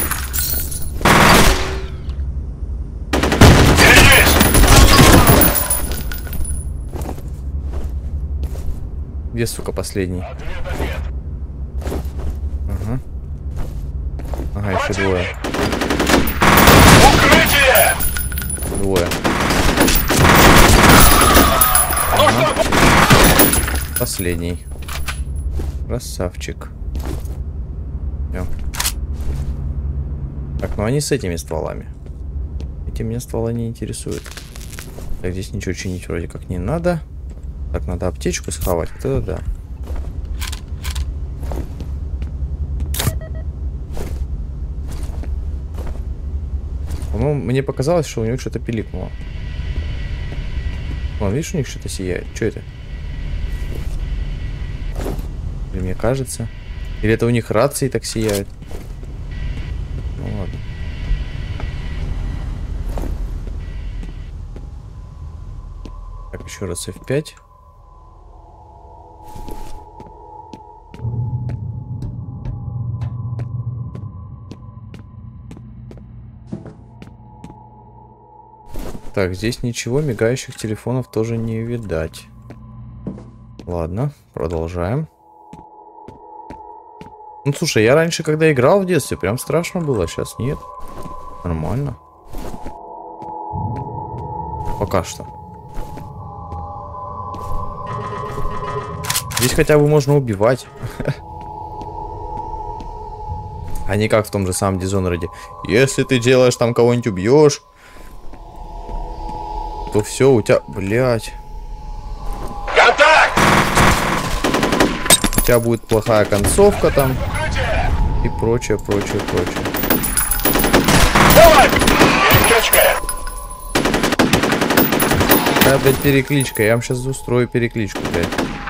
Где, сука, последний? Ага. Ага, еще двое. Укрытие! Двое. Ага. Последний. Красавчик. Всё. Так, ну они с этими стволами. Эти меня ствола не интересуют. Так, здесь ничего чинить вроде как не надо. Так, надо аптечку схавать. Вот это да. По-моему, мне показалось, что у него что-то пиликнуло. Вон, видишь, у них что-то сияет. Что это? Или мне кажется? Или это у них рации так сияют? Ну ладно. Еще раз эф пять. Так, здесь ничего, мигающих телефонов тоже не видать. Ладно, продолжаем. Ну, слушай, я раньше, когда играл в детстве, прям страшно было, сейчас нет. Нормально. Пока что. Здесь хотя бы можно убивать. А не как в том же самом Dishonored. Если ты делаешь там кого-нибудь убьешь, то все, у тебя, блядь. Контакт! У тебя будет плохая концовка там. И прочее, прочее, прочее. Давай! Перекличка! Да, блядь, перекличка. Я вам сейчас устрою перекличку, блядь.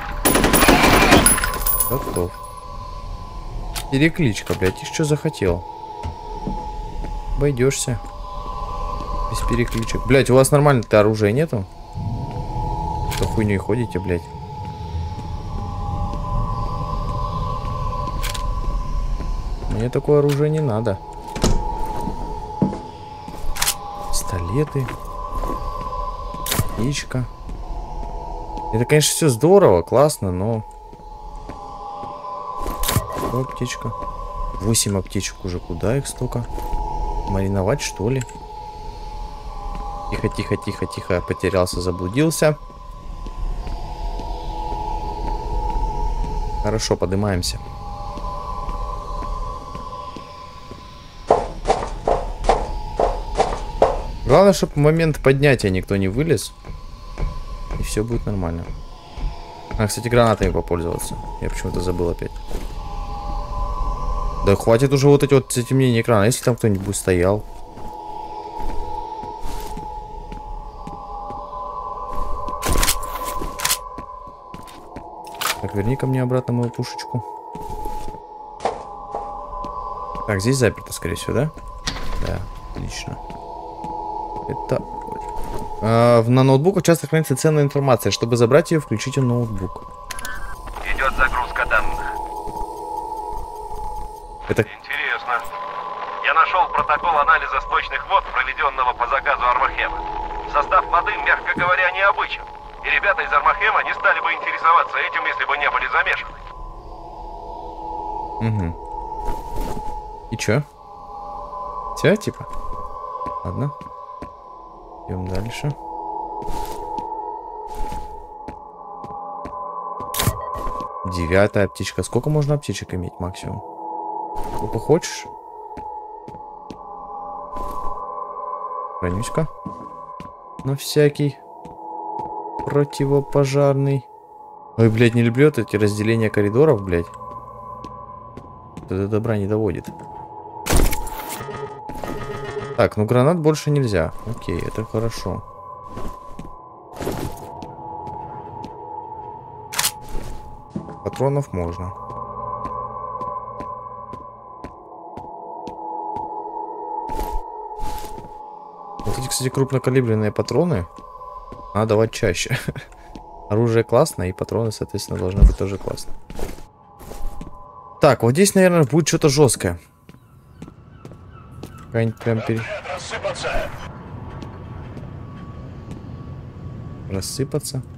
Готов. Перекличка, блядь. Ты что захотел? Обойдешься. Без перекличек. Блядь, у вас нормально-то оружия нету? Что хуйней ходите, блядь? Мне такое оружие не надо. Пистолеты. Птичка. Это, конечно, все здорово, классно, но... О, аптечка. восемь аптечек уже. Куда их столько? Мариновать, что ли? Тихо, тихо, тихо, тихо. Потерялся, заблудился. Хорошо, поднимаемся. Главное, чтобы в момент поднятия никто не вылез. И все будет нормально. А, кстати, гранатами попользоваться. Я почему-то забыл опять. Да хватит уже вот эти вот затемнения экрана. Если там кто-нибудь стоял. Так, верни ко мне обратно мою пушечку. Так, здесь заперто, скорее всего, да? Да, отлично. Это... А, на ноутбуках часто хранится ценная информация. Чтобы забрать ее, включите ноутбук. Идет загрузка данных. Это... Интересно. Я нашел протокол анализа сточных вод, проведенного по заказу Армахема. Состав воды, мягко говоря, необычен. И ребята из Армахема не стали бы интересоваться этим, если бы не были замешаны. Угу. И чё? Все, типа? Ладно. Идем дальше. Девятая аптечка. Сколько можно аптечек иметь максимум? Сколько хочешь? Хранюсь-ка. На всякий противопожарный. Ой, блядь, не люблю эти разделения коридоров, блядь. Это добра не доводит. Так, ну гранат больше нельзя. Окей, это хорошо. Патронов можно. Вот эти, кстати, крупнокалиберные патроны надо давать чаще. Оружие классно, и патроны, соответственно, должны быть тоже классно. Так, вот здесь, наверное, будет что-то жесткое. Какая-нибудь прям пере... Рассыпаться. Рассыпаться.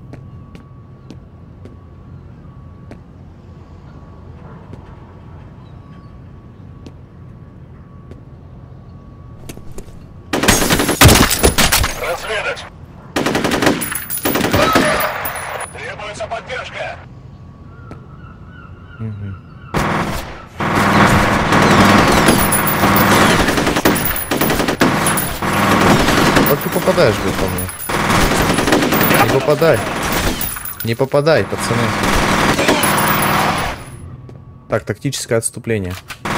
Разведать. Требуется поддержка. Угу. Как ты попадаешь, блин, по мне? Не попадай. Не попадай, пацаны. Так, тактическое отступление.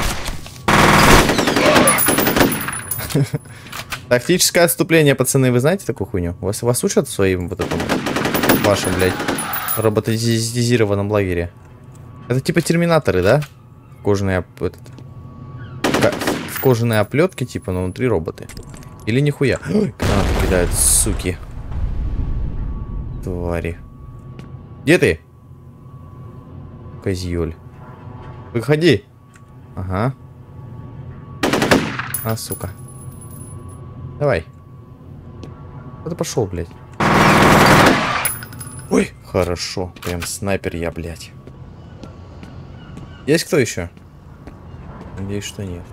Тактическое отступление, пацаны. Вы знаете такую хуйню? Вас, вас учат в своем вот этом вашем, блядь, роботизированном лагере? Это типа терминаторы, да? Кожаные, этот, в кожаные оплетки, типа, но внутри роботы. Или нихуя? Ой, гранаты кидают, суки. Твари. Где ты? Козёль. Выходи. Ага. А, сука. Давай. Куда ты пошел, блядь? Ой, хорошо. Прям снайпер я, блядь. Есть кто еще? Надеюсь, что нет.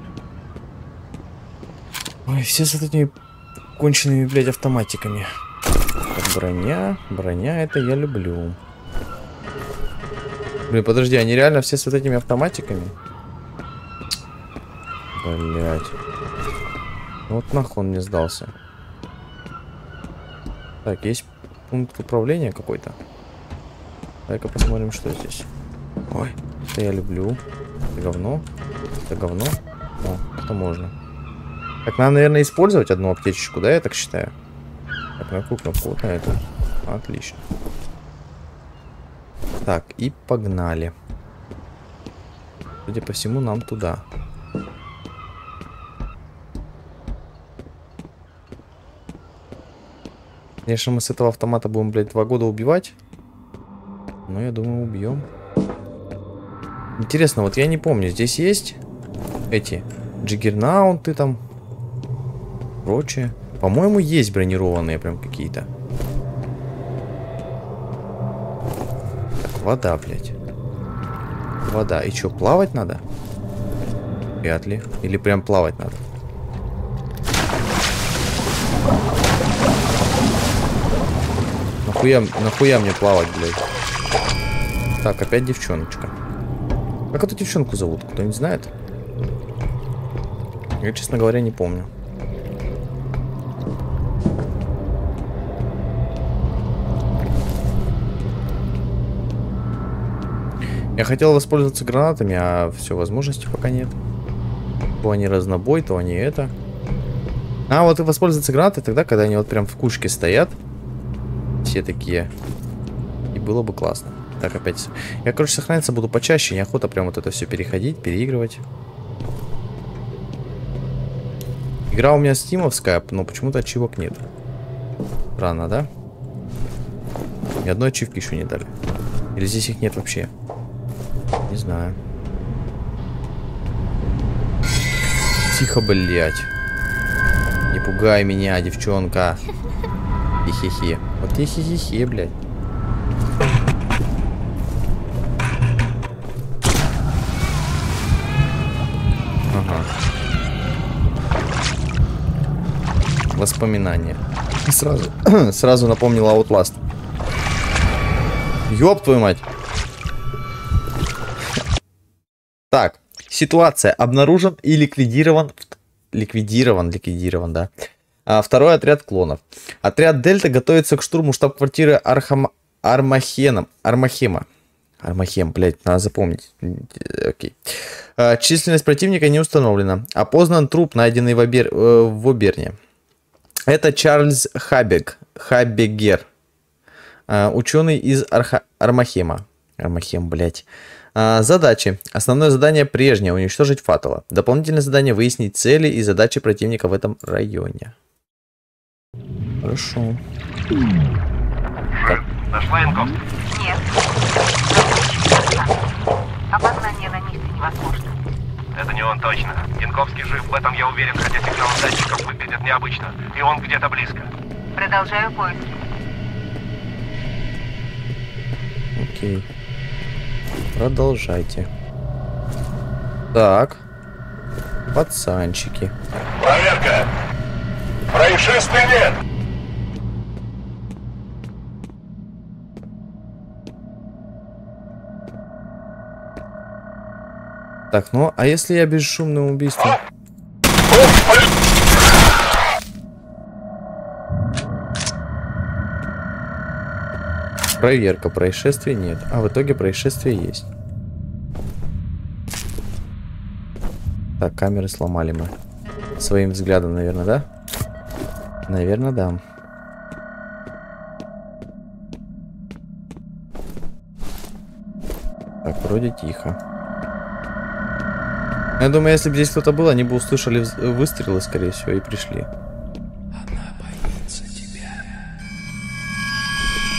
Ой, все с этими конченными, блядь, автоматиками. Так, броня. Броня, это я люблю. Блин, подожди, они реально все с вот этими автоматиками? Блядь. Вот нахуй он мне сдался. Так, есть пункт управления какой-то. Давай-ка посмотрим, что здесь. Ой, это я люблю. Это говно. Это говно. О, это можно. Так, надо, наверное, использовать одну аптечечку, да, я так считаю? Так, на какую кнопку? Вот на эту. Отлично. Так, и погнали. Судя по всему, нам туда. Конечно, мы с этого автомата будем, блядь, два года убивать. Но я думаю, убьем. Интересно, вот я не помню, здесь есть эти джиггернаунты там, прочее. По-моему, есть бронированные прям какие-то. Так, вода, блядь. Вода. И что, плавать надо? Вряд ли. Или прям плавать надо? Нахуя, нахуя мне плавать, блядь? Так, опять девчоночка. Как эту девчонку зовут? Кто-нибудь знает? Я, честно говоря, не помню. Я хотел воспользоваться гранатами, а все, возможностей пока нет. То они разнобой, то они это. А, вот и воспользоваться гранатой тогда, когда они вот прям в кучке стоят. Все такие. И было бы классно. Так, опять. Я, короче, сохраняться буду почаще. Неохота прям вот это все переходить, переигрывать. Игра у меня стимовская, но почему-то ачивок нет. Странно, да? Ни одной ачивки еще не дали. Или здесь их нет вообще? Не знаю. Тихо, блядь. Не пугай меня, девчонка. Хи-хи-хи. Вот и хи-хи-хи, блядь. Ага. Воспоминания. И сразу, сразу напомнила Outlast. Ёб твою мать. Так, ситуация. Обнаружен и ликвидирован. Ликвидирован, ликвидирован, да. А, второй отряд клонов. Отряд Дельта готовится к штурму штаб-квартиры Архам... Армахеном. Армахема. Армахем, блядь, надо запомнить. Окей. А, численность противника не установлена. Опознан труп, найденный в, Обер... э, в Оберне. Это Чарльз Хабег. Хабегер. А, ученый из Арха... Армахема. Армахем, блядь. А, задачи. Основное задание прежнее. Уничтожить Фаттала. Дополнительное задание. Выяснить цели и задачи противника в этом районе. Хорошо. Так. Нашла Янковский? Нет. Опознание на месте невозможно. Это не он точно. Янковский жив, в этом я уверен, хотя сигнал датчиков выглядит необычно. И он где-то близко. Продолжаю поиски. Окей. Продолжайте. Так. Пацанчики. Проверка! Происшествий нет! Так, ну, а если я бесшумное убийство? Проверка, происшествий нет. А в итоге происшествие есть. Так, камеры сломали мы. Своим взглядом, наверное, да? Наверное, да. Так, вроде тихо. Я думаю, если бы здесь кто-то был, они бы услышали выстрелы, скорее всего, и пришли. Она боится тебя.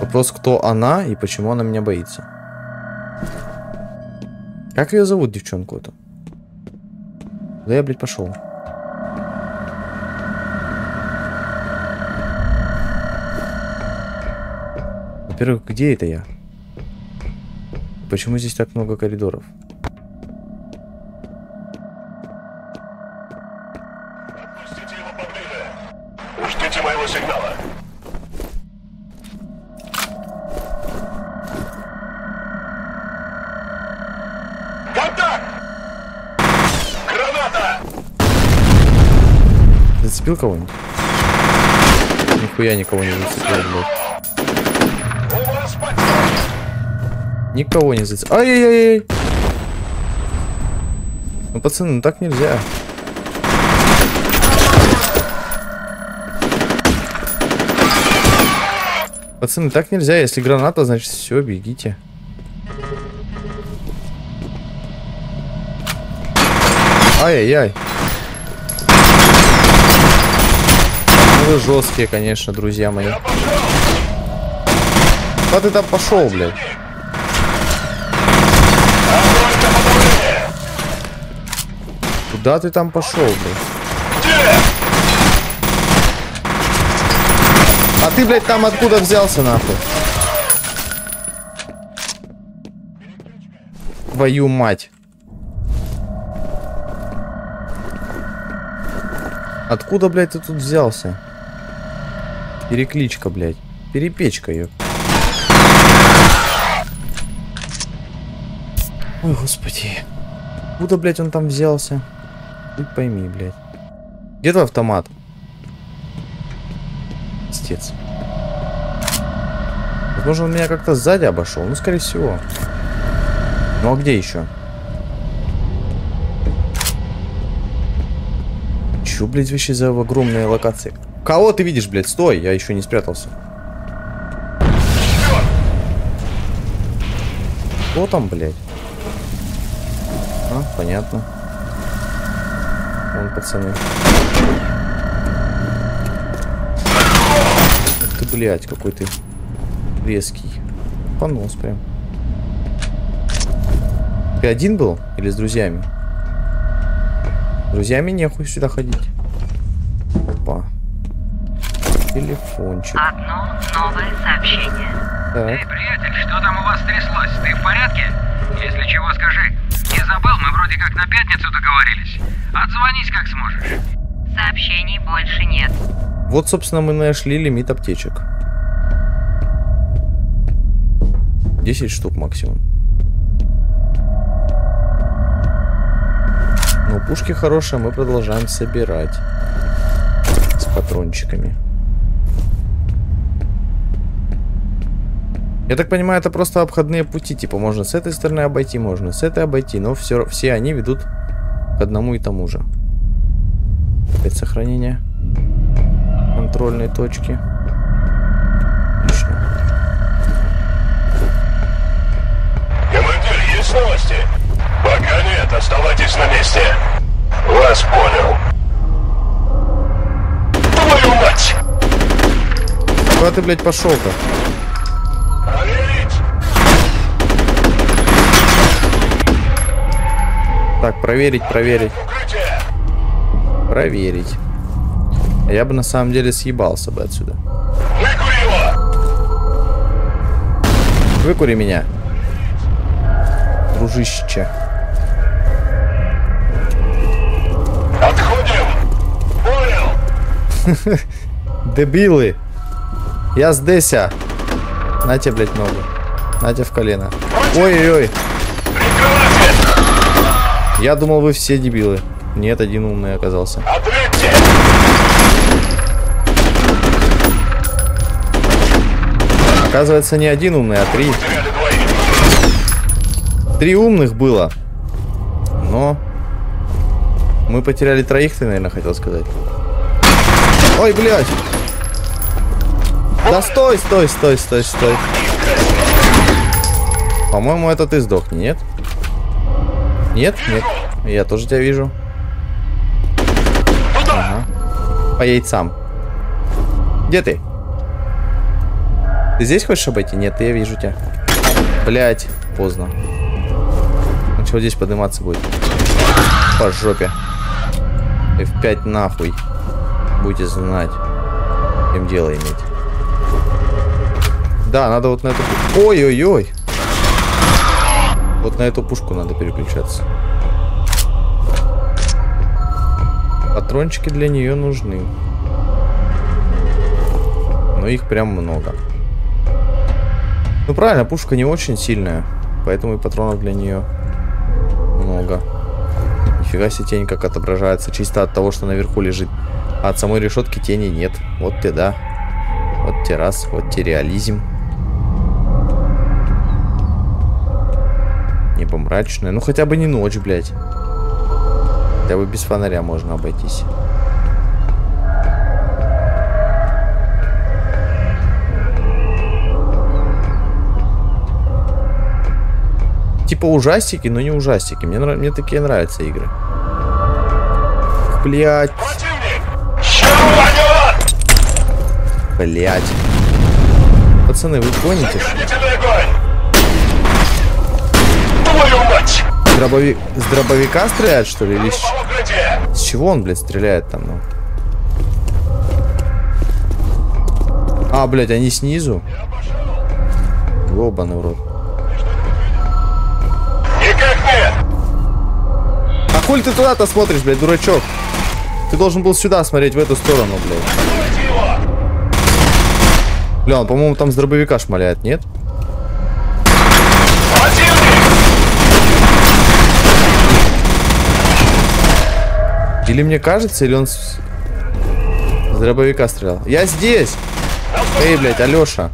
Вопрос, кто она и почему она меня боится. Как ее зовут, девчонку эту? Да я, блядь, пошел. Во-первых, где это я? Почему здесь так много коридоров? Отпустите его поближе. Ждите моего сигнала. Контакт! Граната! Зацепил кого-нибудь? Нихуя никого не зацепил, блядь. Никого не зацепил. Ай-яй-яй-яй! Ну, пацаны, ну так нельзя. Пацаны, так нельзя. Если граната, значит все, бегите. Ай-яй-яй. Ну вы жесткие, конечно, друзья мои. Куда ты там пошел, блядь? Куда ты там пошел, блядь? А ты, блядь, там откуда взялся, нахуй? Твою мать. Откуда, блядь, ты тут взялся? Перекличка, блядь. Перепечка, ёп. Ой, господи. Откуда, блядь, он там взялся? Ты пойми, блядь. Где твой автомат? Пиздец. Возможно, он меня как-то сзади обошел. Ну, скорее всего. Ну, а где еще? Че, блядь, вообще за огромные локации? Кого ты видишь, блядь? Стой, я еще не спрятался. Кто там, блядь? А, понятно. Вон, пацаны. Ты, блядь, какой ты резкий. Понос прям. Ты один был? Или с друзьями? С друзьями нехуй сюда ходить. Опа. Телефончик. Одно новое сообщение. Так. Эй, приятель, что там у вас тряслось? Ты в порядке? Если чего, скажи. Не забыл, мы вроде как на пятницу договорились. Отзвонись как сможешь. Сообщений больше нет. Вот, собственно, мы нашли лимит аптечек. десять штук максимум. Ну, пушки хорошие, мы продолжаем собирать. С патрончиками. Я так понимаю, это просто обходные пути. Типа, можно с этой стороны обойти, можно с этой обойти. Но все, все они ведут к одному и тому же. Опять сохранение контрольной точки. Отлично. Командир, есть новости? Пока нет, оставайтесь на месте. Вас понял. Твою мать! Куда ты, блядь, пошел-то? Проверить! Так, проверить, проверить. Укрытие! Проверить. А я бы на самом деле съебался бы отсюда. Выкури его! Выкури меня. Дружище. Отходим! Понял! Дебилы. Я здеся. На тебе, блядь, ногу. На тебе в колено. Ой-ой-ой. Я думал, вы все дебилы. Нет, один умный оказался. Ответьте! Оказывается, не один умный, а три. Три умных было. Но мы потеряли троих, ты, наверное, хотел сказать. Ой, блядь. Да стой, стой, стой, стой, стой. По-моему, это ты сдохни, нет? Нет? Нет. Я тоже тебя вижу. Ага. По яйцам. Где ты? Ты здесь хочешь обойти? Нет, я вижу тебя. Блять, поздно. Он что, здесь подниматься будет? По жопе. эф пять нахуй. Будете знать. Им дело иметь. Да, надо вот на эту... Ой-ой-ой. Вот на эту пушку надо переключаться. Патрончики для нее нужны. Но их прям много. Ну правильно, пушка не очень сильная. Поэтому и патронов для нее много. Нифига себе тень как отображается. Чисто от того, что наверху лежит. А от самой решетки тени нет. Вот ты, да. Вот те раз. Вот те реализм. Небо мрачное. Ну хотя бы не ночь, блядь. Хотя бы без фонаря можно обойтись. Типа ужастики, но не ужастики. Мне, нрав... Мне такие нравятся игры. Блять. Блять. Пацаны, вы гоните? Дробовик... С дробовика стреляет, что ли? Или с... с чего он, блядь, стреляет там? Ну? А, блядь, они снизу? Ёбаный в рот. А хуй ты туда-то смотришь, блядь, дурачок? Ты должен был сюда смотреть, в эту сторону, блядь. Бля, он, по-моему, там с дробовика шмаляет, нет? Или мне кажется, или он с, с дробовика стрелял. Я здесь! Эй, блядь, Алёша.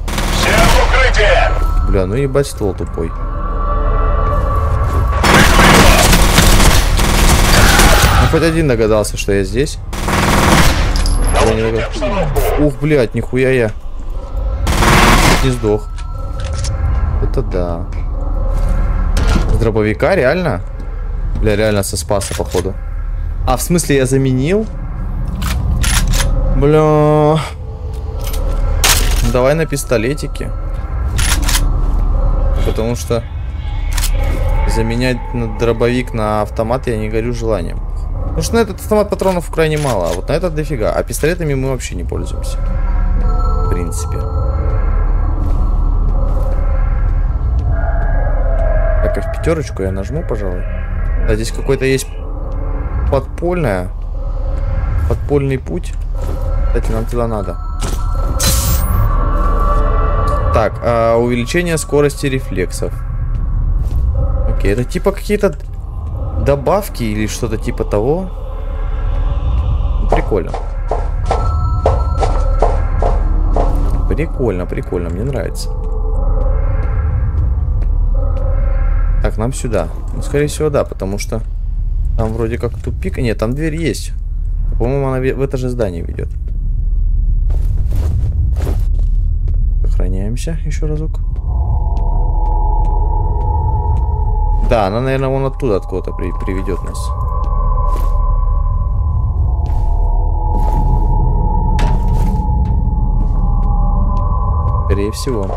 Бля, ну ебать ствол тупой. Ну, хоть один догадался, что я здесь. Я не догадался. Ух, блядь, нихуя я. Чуть не сдох. Это да. С дробовика, реально? Бля, реально со спаса, походу. А, в смысле, я заменил? Бля. Давай на пистолетике. Потому что заменять на дробовик на автомат я не горю желанием. Потому что на этот автомат патронов крайне мало, а вот на этот дофига. А пистолетами мы вообще не пользуемся. В принципе. Так, а в пятерочку я нажму, пожалуй. А здесь какой-то есть подпольная. Подпольный путь. Кстати, нам туда надо. Так, а, увеличение скорости рефлексов. Окей, это типа какие-то добавки или что-то типа того. Прикольно. Прикольно, прикольно, мне нравится. Так, нам сюда. Ну, скорее всего, да, потому что там вроде как тупик. Нет, там дверь есть. По-моему, она в это же здание ведет. Сохраняемся еще разок. Да, она, наверное, вон оттуда откуда-то при приведет нас. Скорее всего.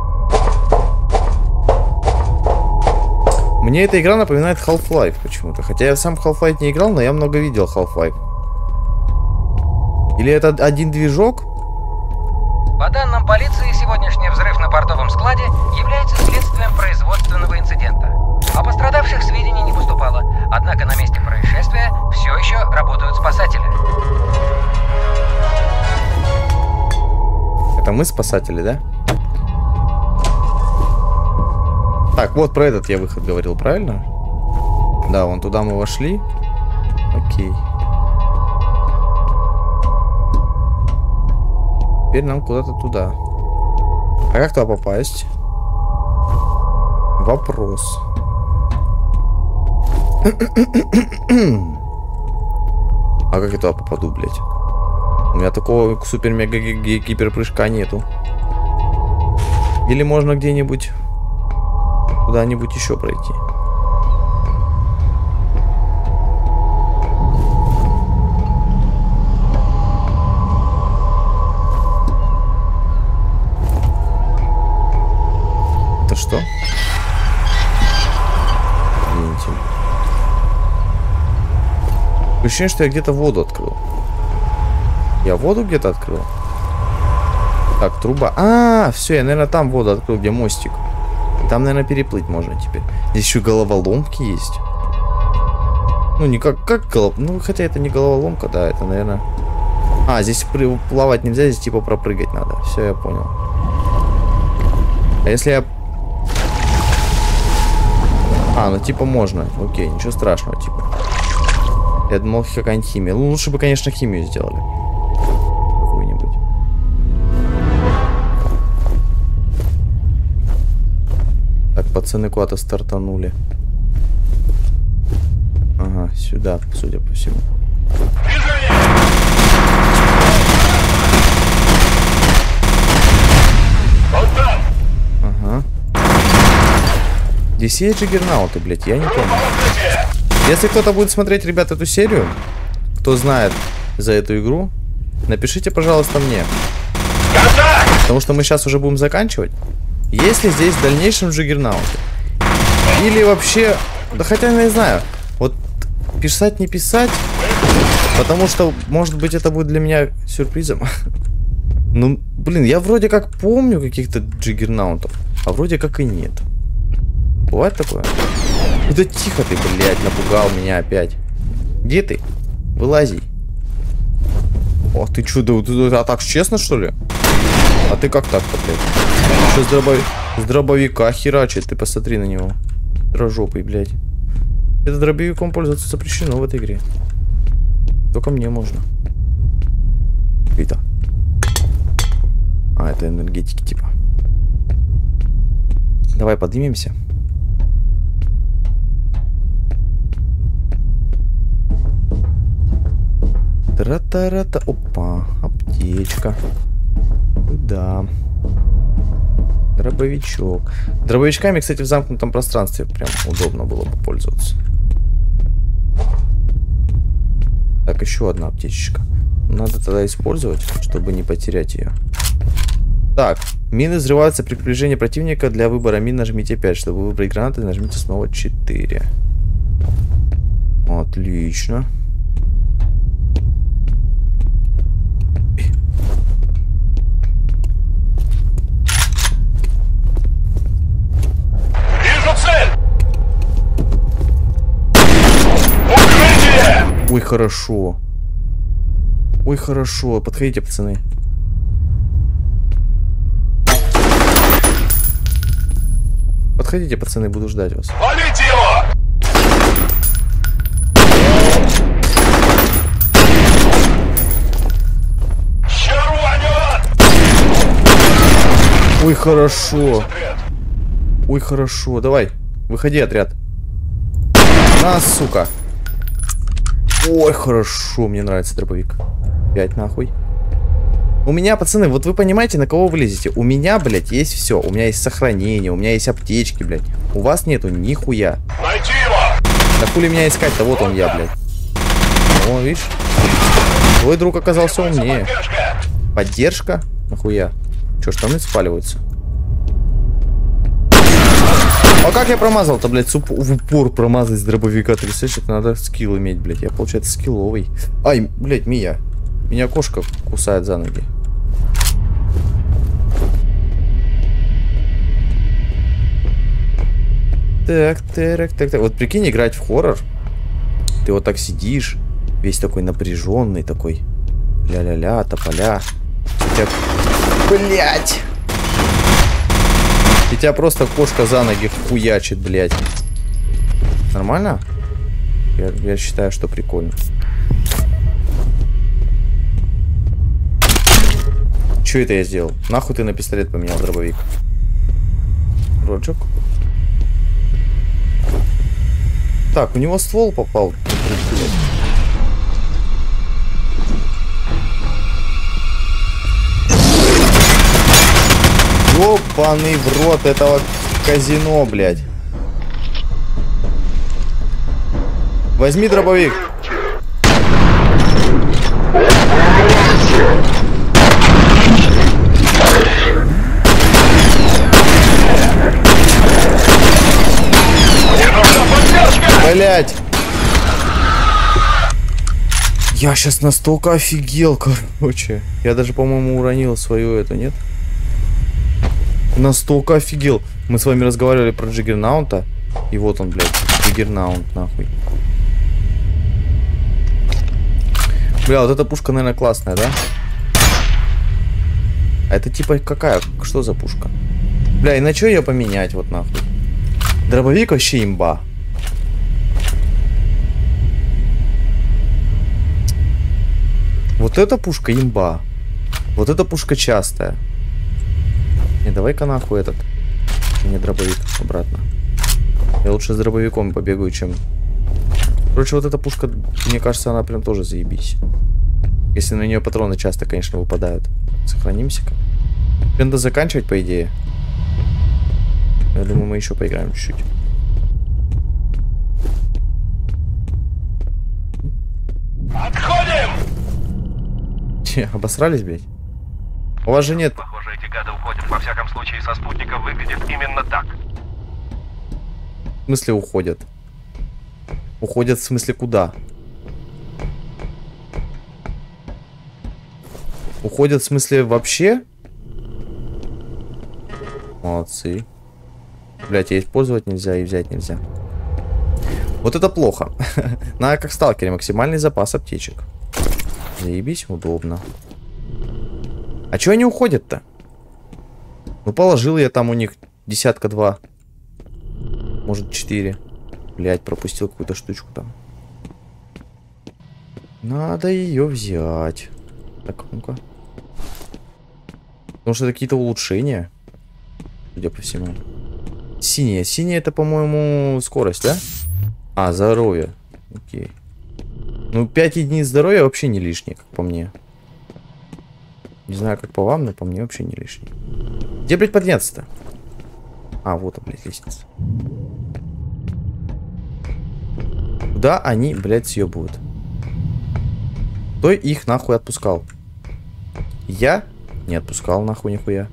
Мне эта игра напоминает Half-Life почему-то. Хотя я сам в Half-Life не играл, но я много видел Half-Life. Или это один движок? По данным полиции, сегодняшний взрыв на портовом складе является следствием производственного инцидента. О пострадавших сведений не поступало, однако на месте происшествия все еще работают спасатели. Это мы спасатели, да? Так, вот про этот я выход говорил, правильно? Да, вон туда мы вошли. Окей. Теперь нам куда-то туда. А как туда попасть? Вопрос. А как я туда попаду, блядь? У меня такого супер-мега-гипер-прыжка нету. Или можно где-нибудь куда-нибудь еще пройти. Это что? Вентиль. Ощущение, что я где-то воду открыл. Я воду где-то открыл? Так, труба. А, все, я, наверное, там воду открыл, где мостик. Там, наверное, переплыть можно теперь. Здесь еще головоломки есть. Ну, не как, как голов... Ну, хотя это не головоломка, да, это, наверное... А, здесь плавать нельзя, здесь типа пропрыгать надо. Все, я понял. А если я... А, ну типа можно. Окей, ничего страшного, типа. Я думал, какая-нибудь химия. Ну, лучше бы, конечно, химию сделали. Какую-нибудь. Так, пацаны куда-то стартанули. Ага, сюда, судя по всему. Ага. Здесь есть джиггернауты, блядь, я не помню. Если кто-то будет смотреть, ребят, эту серию, кто знает за эту игру, напишите, пожалуйста, мне. Потому что мы сейчас уже будем заканчивать. Есть ли здесь в дальнейшем джиггернауты? Или вообще... Да хотя я не знаю. Вот писать, не писать. Потому что, может быть, это будет для меня сюрпризом. Ну, блин, я вроде как помню каких-то джиггернаутов, а вроде как и нет. Бывает такое? Да тихо ты, блядь, напугал меня опять. Где ты? Вылази. О, ты чё, да, да, а так честно, что ли? А ты как так-то, блядь? Что с, дробов... с дробовика херачит, ты посмотри на него. Дрожопый, блядь. Это дробовиком пользоваться запрещено в этой игре. Только мне можно. Вита. А, это энергетики типа. Давай поднимемся. Тра-та-ра-та. Опа, аптечка. Да. Дробовичок. Дробовичками, кстати, в замкнутом пространстве прям удобно было бы пользоваться. Так, еще одна аптечечка. Надо тогда использовать, чтобы не потерять ее. Так, мины взрываются при приближении противника. Для выбора мин нажмите пять. Чтобы выбрать гранаты, нажмите снова четыре. Отлично. Вижу цель! Укрытие! Ой, хорошо. Ой, хорошо. Подходите, пацаны. Подходите, пацаны, буду ждать вас. Валите его! Ой, хорошо. Ой, хорошо. Давай, выходи, отряд. На, сука. Ой, хорошо. Мне нравится дробовик. Пять нахуй. У меня, пацаны, вот вы понимаете, на кого вы лезете? У меня, блядь, есть все. У меня есть сохранение, у меня есть аптечки, блядь. У вас нету нихуя. Найти его! Да хули меня искать-то? Вот он я, блядь. О, видишь? Твой друг оказался умнее. Поддержка? Нахуя? Че, штаны спаливаются? А как я промазал-то, блядь, суп в упор промазать с дробовика? Ты представляешь, это надо скилл иметь, блядь. Я, получается, скилловый. Ай, блядь, Мия. Меня кошка кусает за ноги. Так, так, так, так. Вот прикинь, играть в хоррор. Ты вот так сидишь, весь такой напряженный, такой. Ля-ля-ля, тополя. Тебя... Блять! И тебя просто кошка за ноги хуячит, блядь. Нормально? Я, я считаю, что прикольно. Что это я сделал? Нахуй ты на пистолет поменял дробовик? Роджок. Так, у него ствол попал. Ёбаный в рот этого казино, блядь. Возьми дробовик. Блять! Я сейчас настолько офигел, короче. Я даже, по-моему, уронил свою эту, нет? Настолько офигел. Мы с вами разговаривали про Джиггернаунта. И вот он, блядь, Джиггернаунт, нахуй. Бля, вот эта пушка, наверное, классная, да? А это типа какая? Что за пушка? Бля, и на что ее поменять, вот нахуй? Дробовик вообще имба. Вот эта пушка имба. Вот эта пушка частая. Не, давай-ка нахуй этот. Не дробовик, обратно. Я лучше с дробовиком побегаю, чем... Короче, вот эта пушка, мне кажется, она прям тоже заебись. Если на нее патроны часто, конечно, выпадают. Сохранимся-ка. Надо заканчивать, по идее. Я думаю, мы еще поиграем чуть-чуть. Отходим! Че, обосрались, блядь? У вас же нет... Похоже, эти гады уходят. Во всяком случае, со спутника выглядит именно так. В смысле уходят? Уходят в смысле куда? Уходят в смысле вообще? Молодцы. Блять, и использовать нельзя, и взять нельзя. Вот это плохо. Надо как в сталкере, максимальный запас аптечек. Заебись, удобно. А чё они уходят-то? Ну положил я там у них десятка два. Может четыре. Блять, пропустил какую-то штучку там. Надо ее взять. Так, ну-ка. Потому что это какие-то улучшения. Судя по всему. Синяя. Синяя это, по-моему, скорость, да? А, здоровье. Окей. Ну, пять единиц здоровья вообще не лишние, как по мне. Не знаю, как по вам, но по мне вообще не лишние. Где, блядь, подняться-то? А, вот, блядь, лестница. Куда они, блядь, съебывают? Кто их нахуй отпускал? Я не отпускал нахуй нихуя.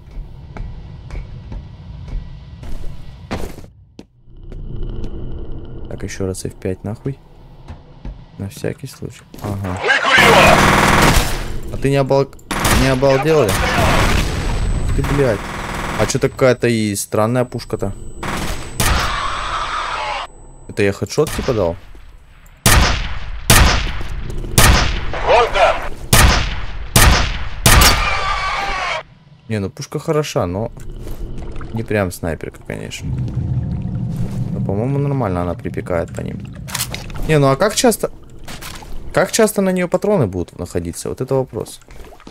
Так, еще раз эф пять нахуй. На всякий случай. Ага. А ты не, обал... не обалдел ли? Ты, блядь. А что какая-то и странная пушка-то? Это я хедшот типа дал? Не, ну пушка хороша, но не прям снайперка, конечно. Но, по-моему, нормально она припекает по ним. Не, ну а как часто... Как часто на нее патроны будут находиться? Вот это вопрос.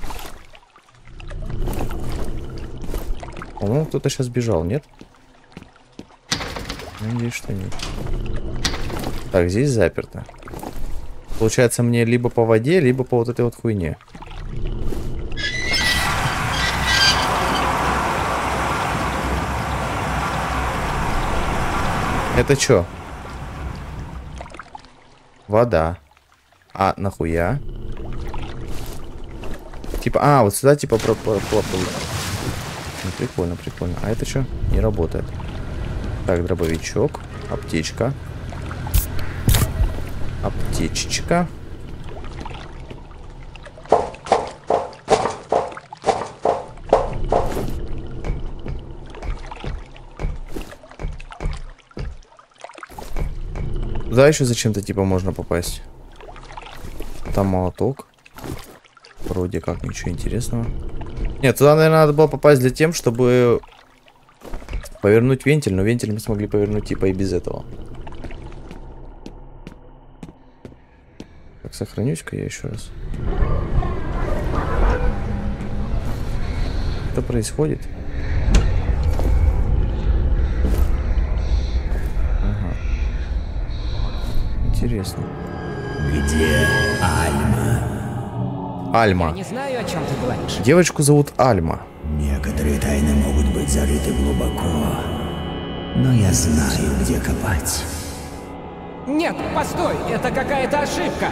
По-моему, кто-то сейчас бежал, нет? Надеюсь, что нет. Так, здесь заперто. Получается, мне либо по воде, либо по вот этой вот хуйне. Это что? Вода. А, нахуя? Типа, а, вот сюда типа проплывут. Ну, прикольно, прикольно. А это что? Не работает. Так, дробовичок. Аптечка. Аптечечка. Туда еще зачем-то типа можно попасть. Там молоток. Вроде как ничего интересного. Нет, туда, наверное, надо было попасть для тем, чтобы повернуть вентиль, но вентиль мы смогли повернуть типа и без этого. Так, сохранюсь-ка я еще раз. Что происходит? Ага. Интересно. Где Альма? Альма. Я не знаю, о чем ты говоришь. Девочку зовут Альма. Некоторые тайны могут быть зарыты глубоко, но я знаю, где копать. Нет, постой, это какая-то ошибка.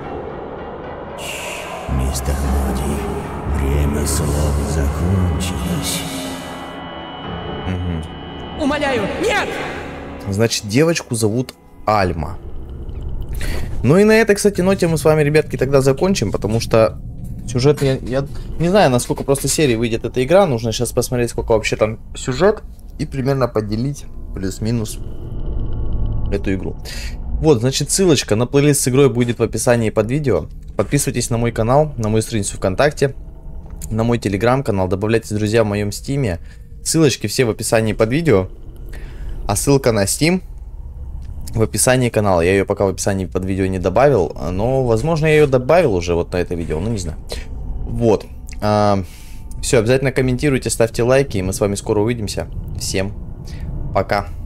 Мистер Моди, время слов закончилось. Угу. Умоляю, нет! Значит, девочку зовут Альма. Ну и на этой, кстати, ноте мы с вами, ребятки, тогда закончим, потому что сюжет, я, я не знаю, насколько просто серии выйдет эта игра. Нужно сейчас посмотреть, сколько вообще там сюжет, и примерно поделить плюс-минус эту игру. Вот, значит, ссылочка на плейлист с игрой будет в описании под видео. Подписывайтесь на мой канал, на мою страницу ВКонтакте, на мой телеграм-канал, добавляйтесь, друзья, в моем стиме. Ссылочки все в описании под видео. А ссылка на Steam в описании канала. Я ее пока в описании под видео не добавил, но, возможно, я ее добавил уже вот на это видео, ну не знаю. Вот. А, все, обязательно комментируйте, ставьте лайки, и мы с вами скоро увидимся. Всем пока.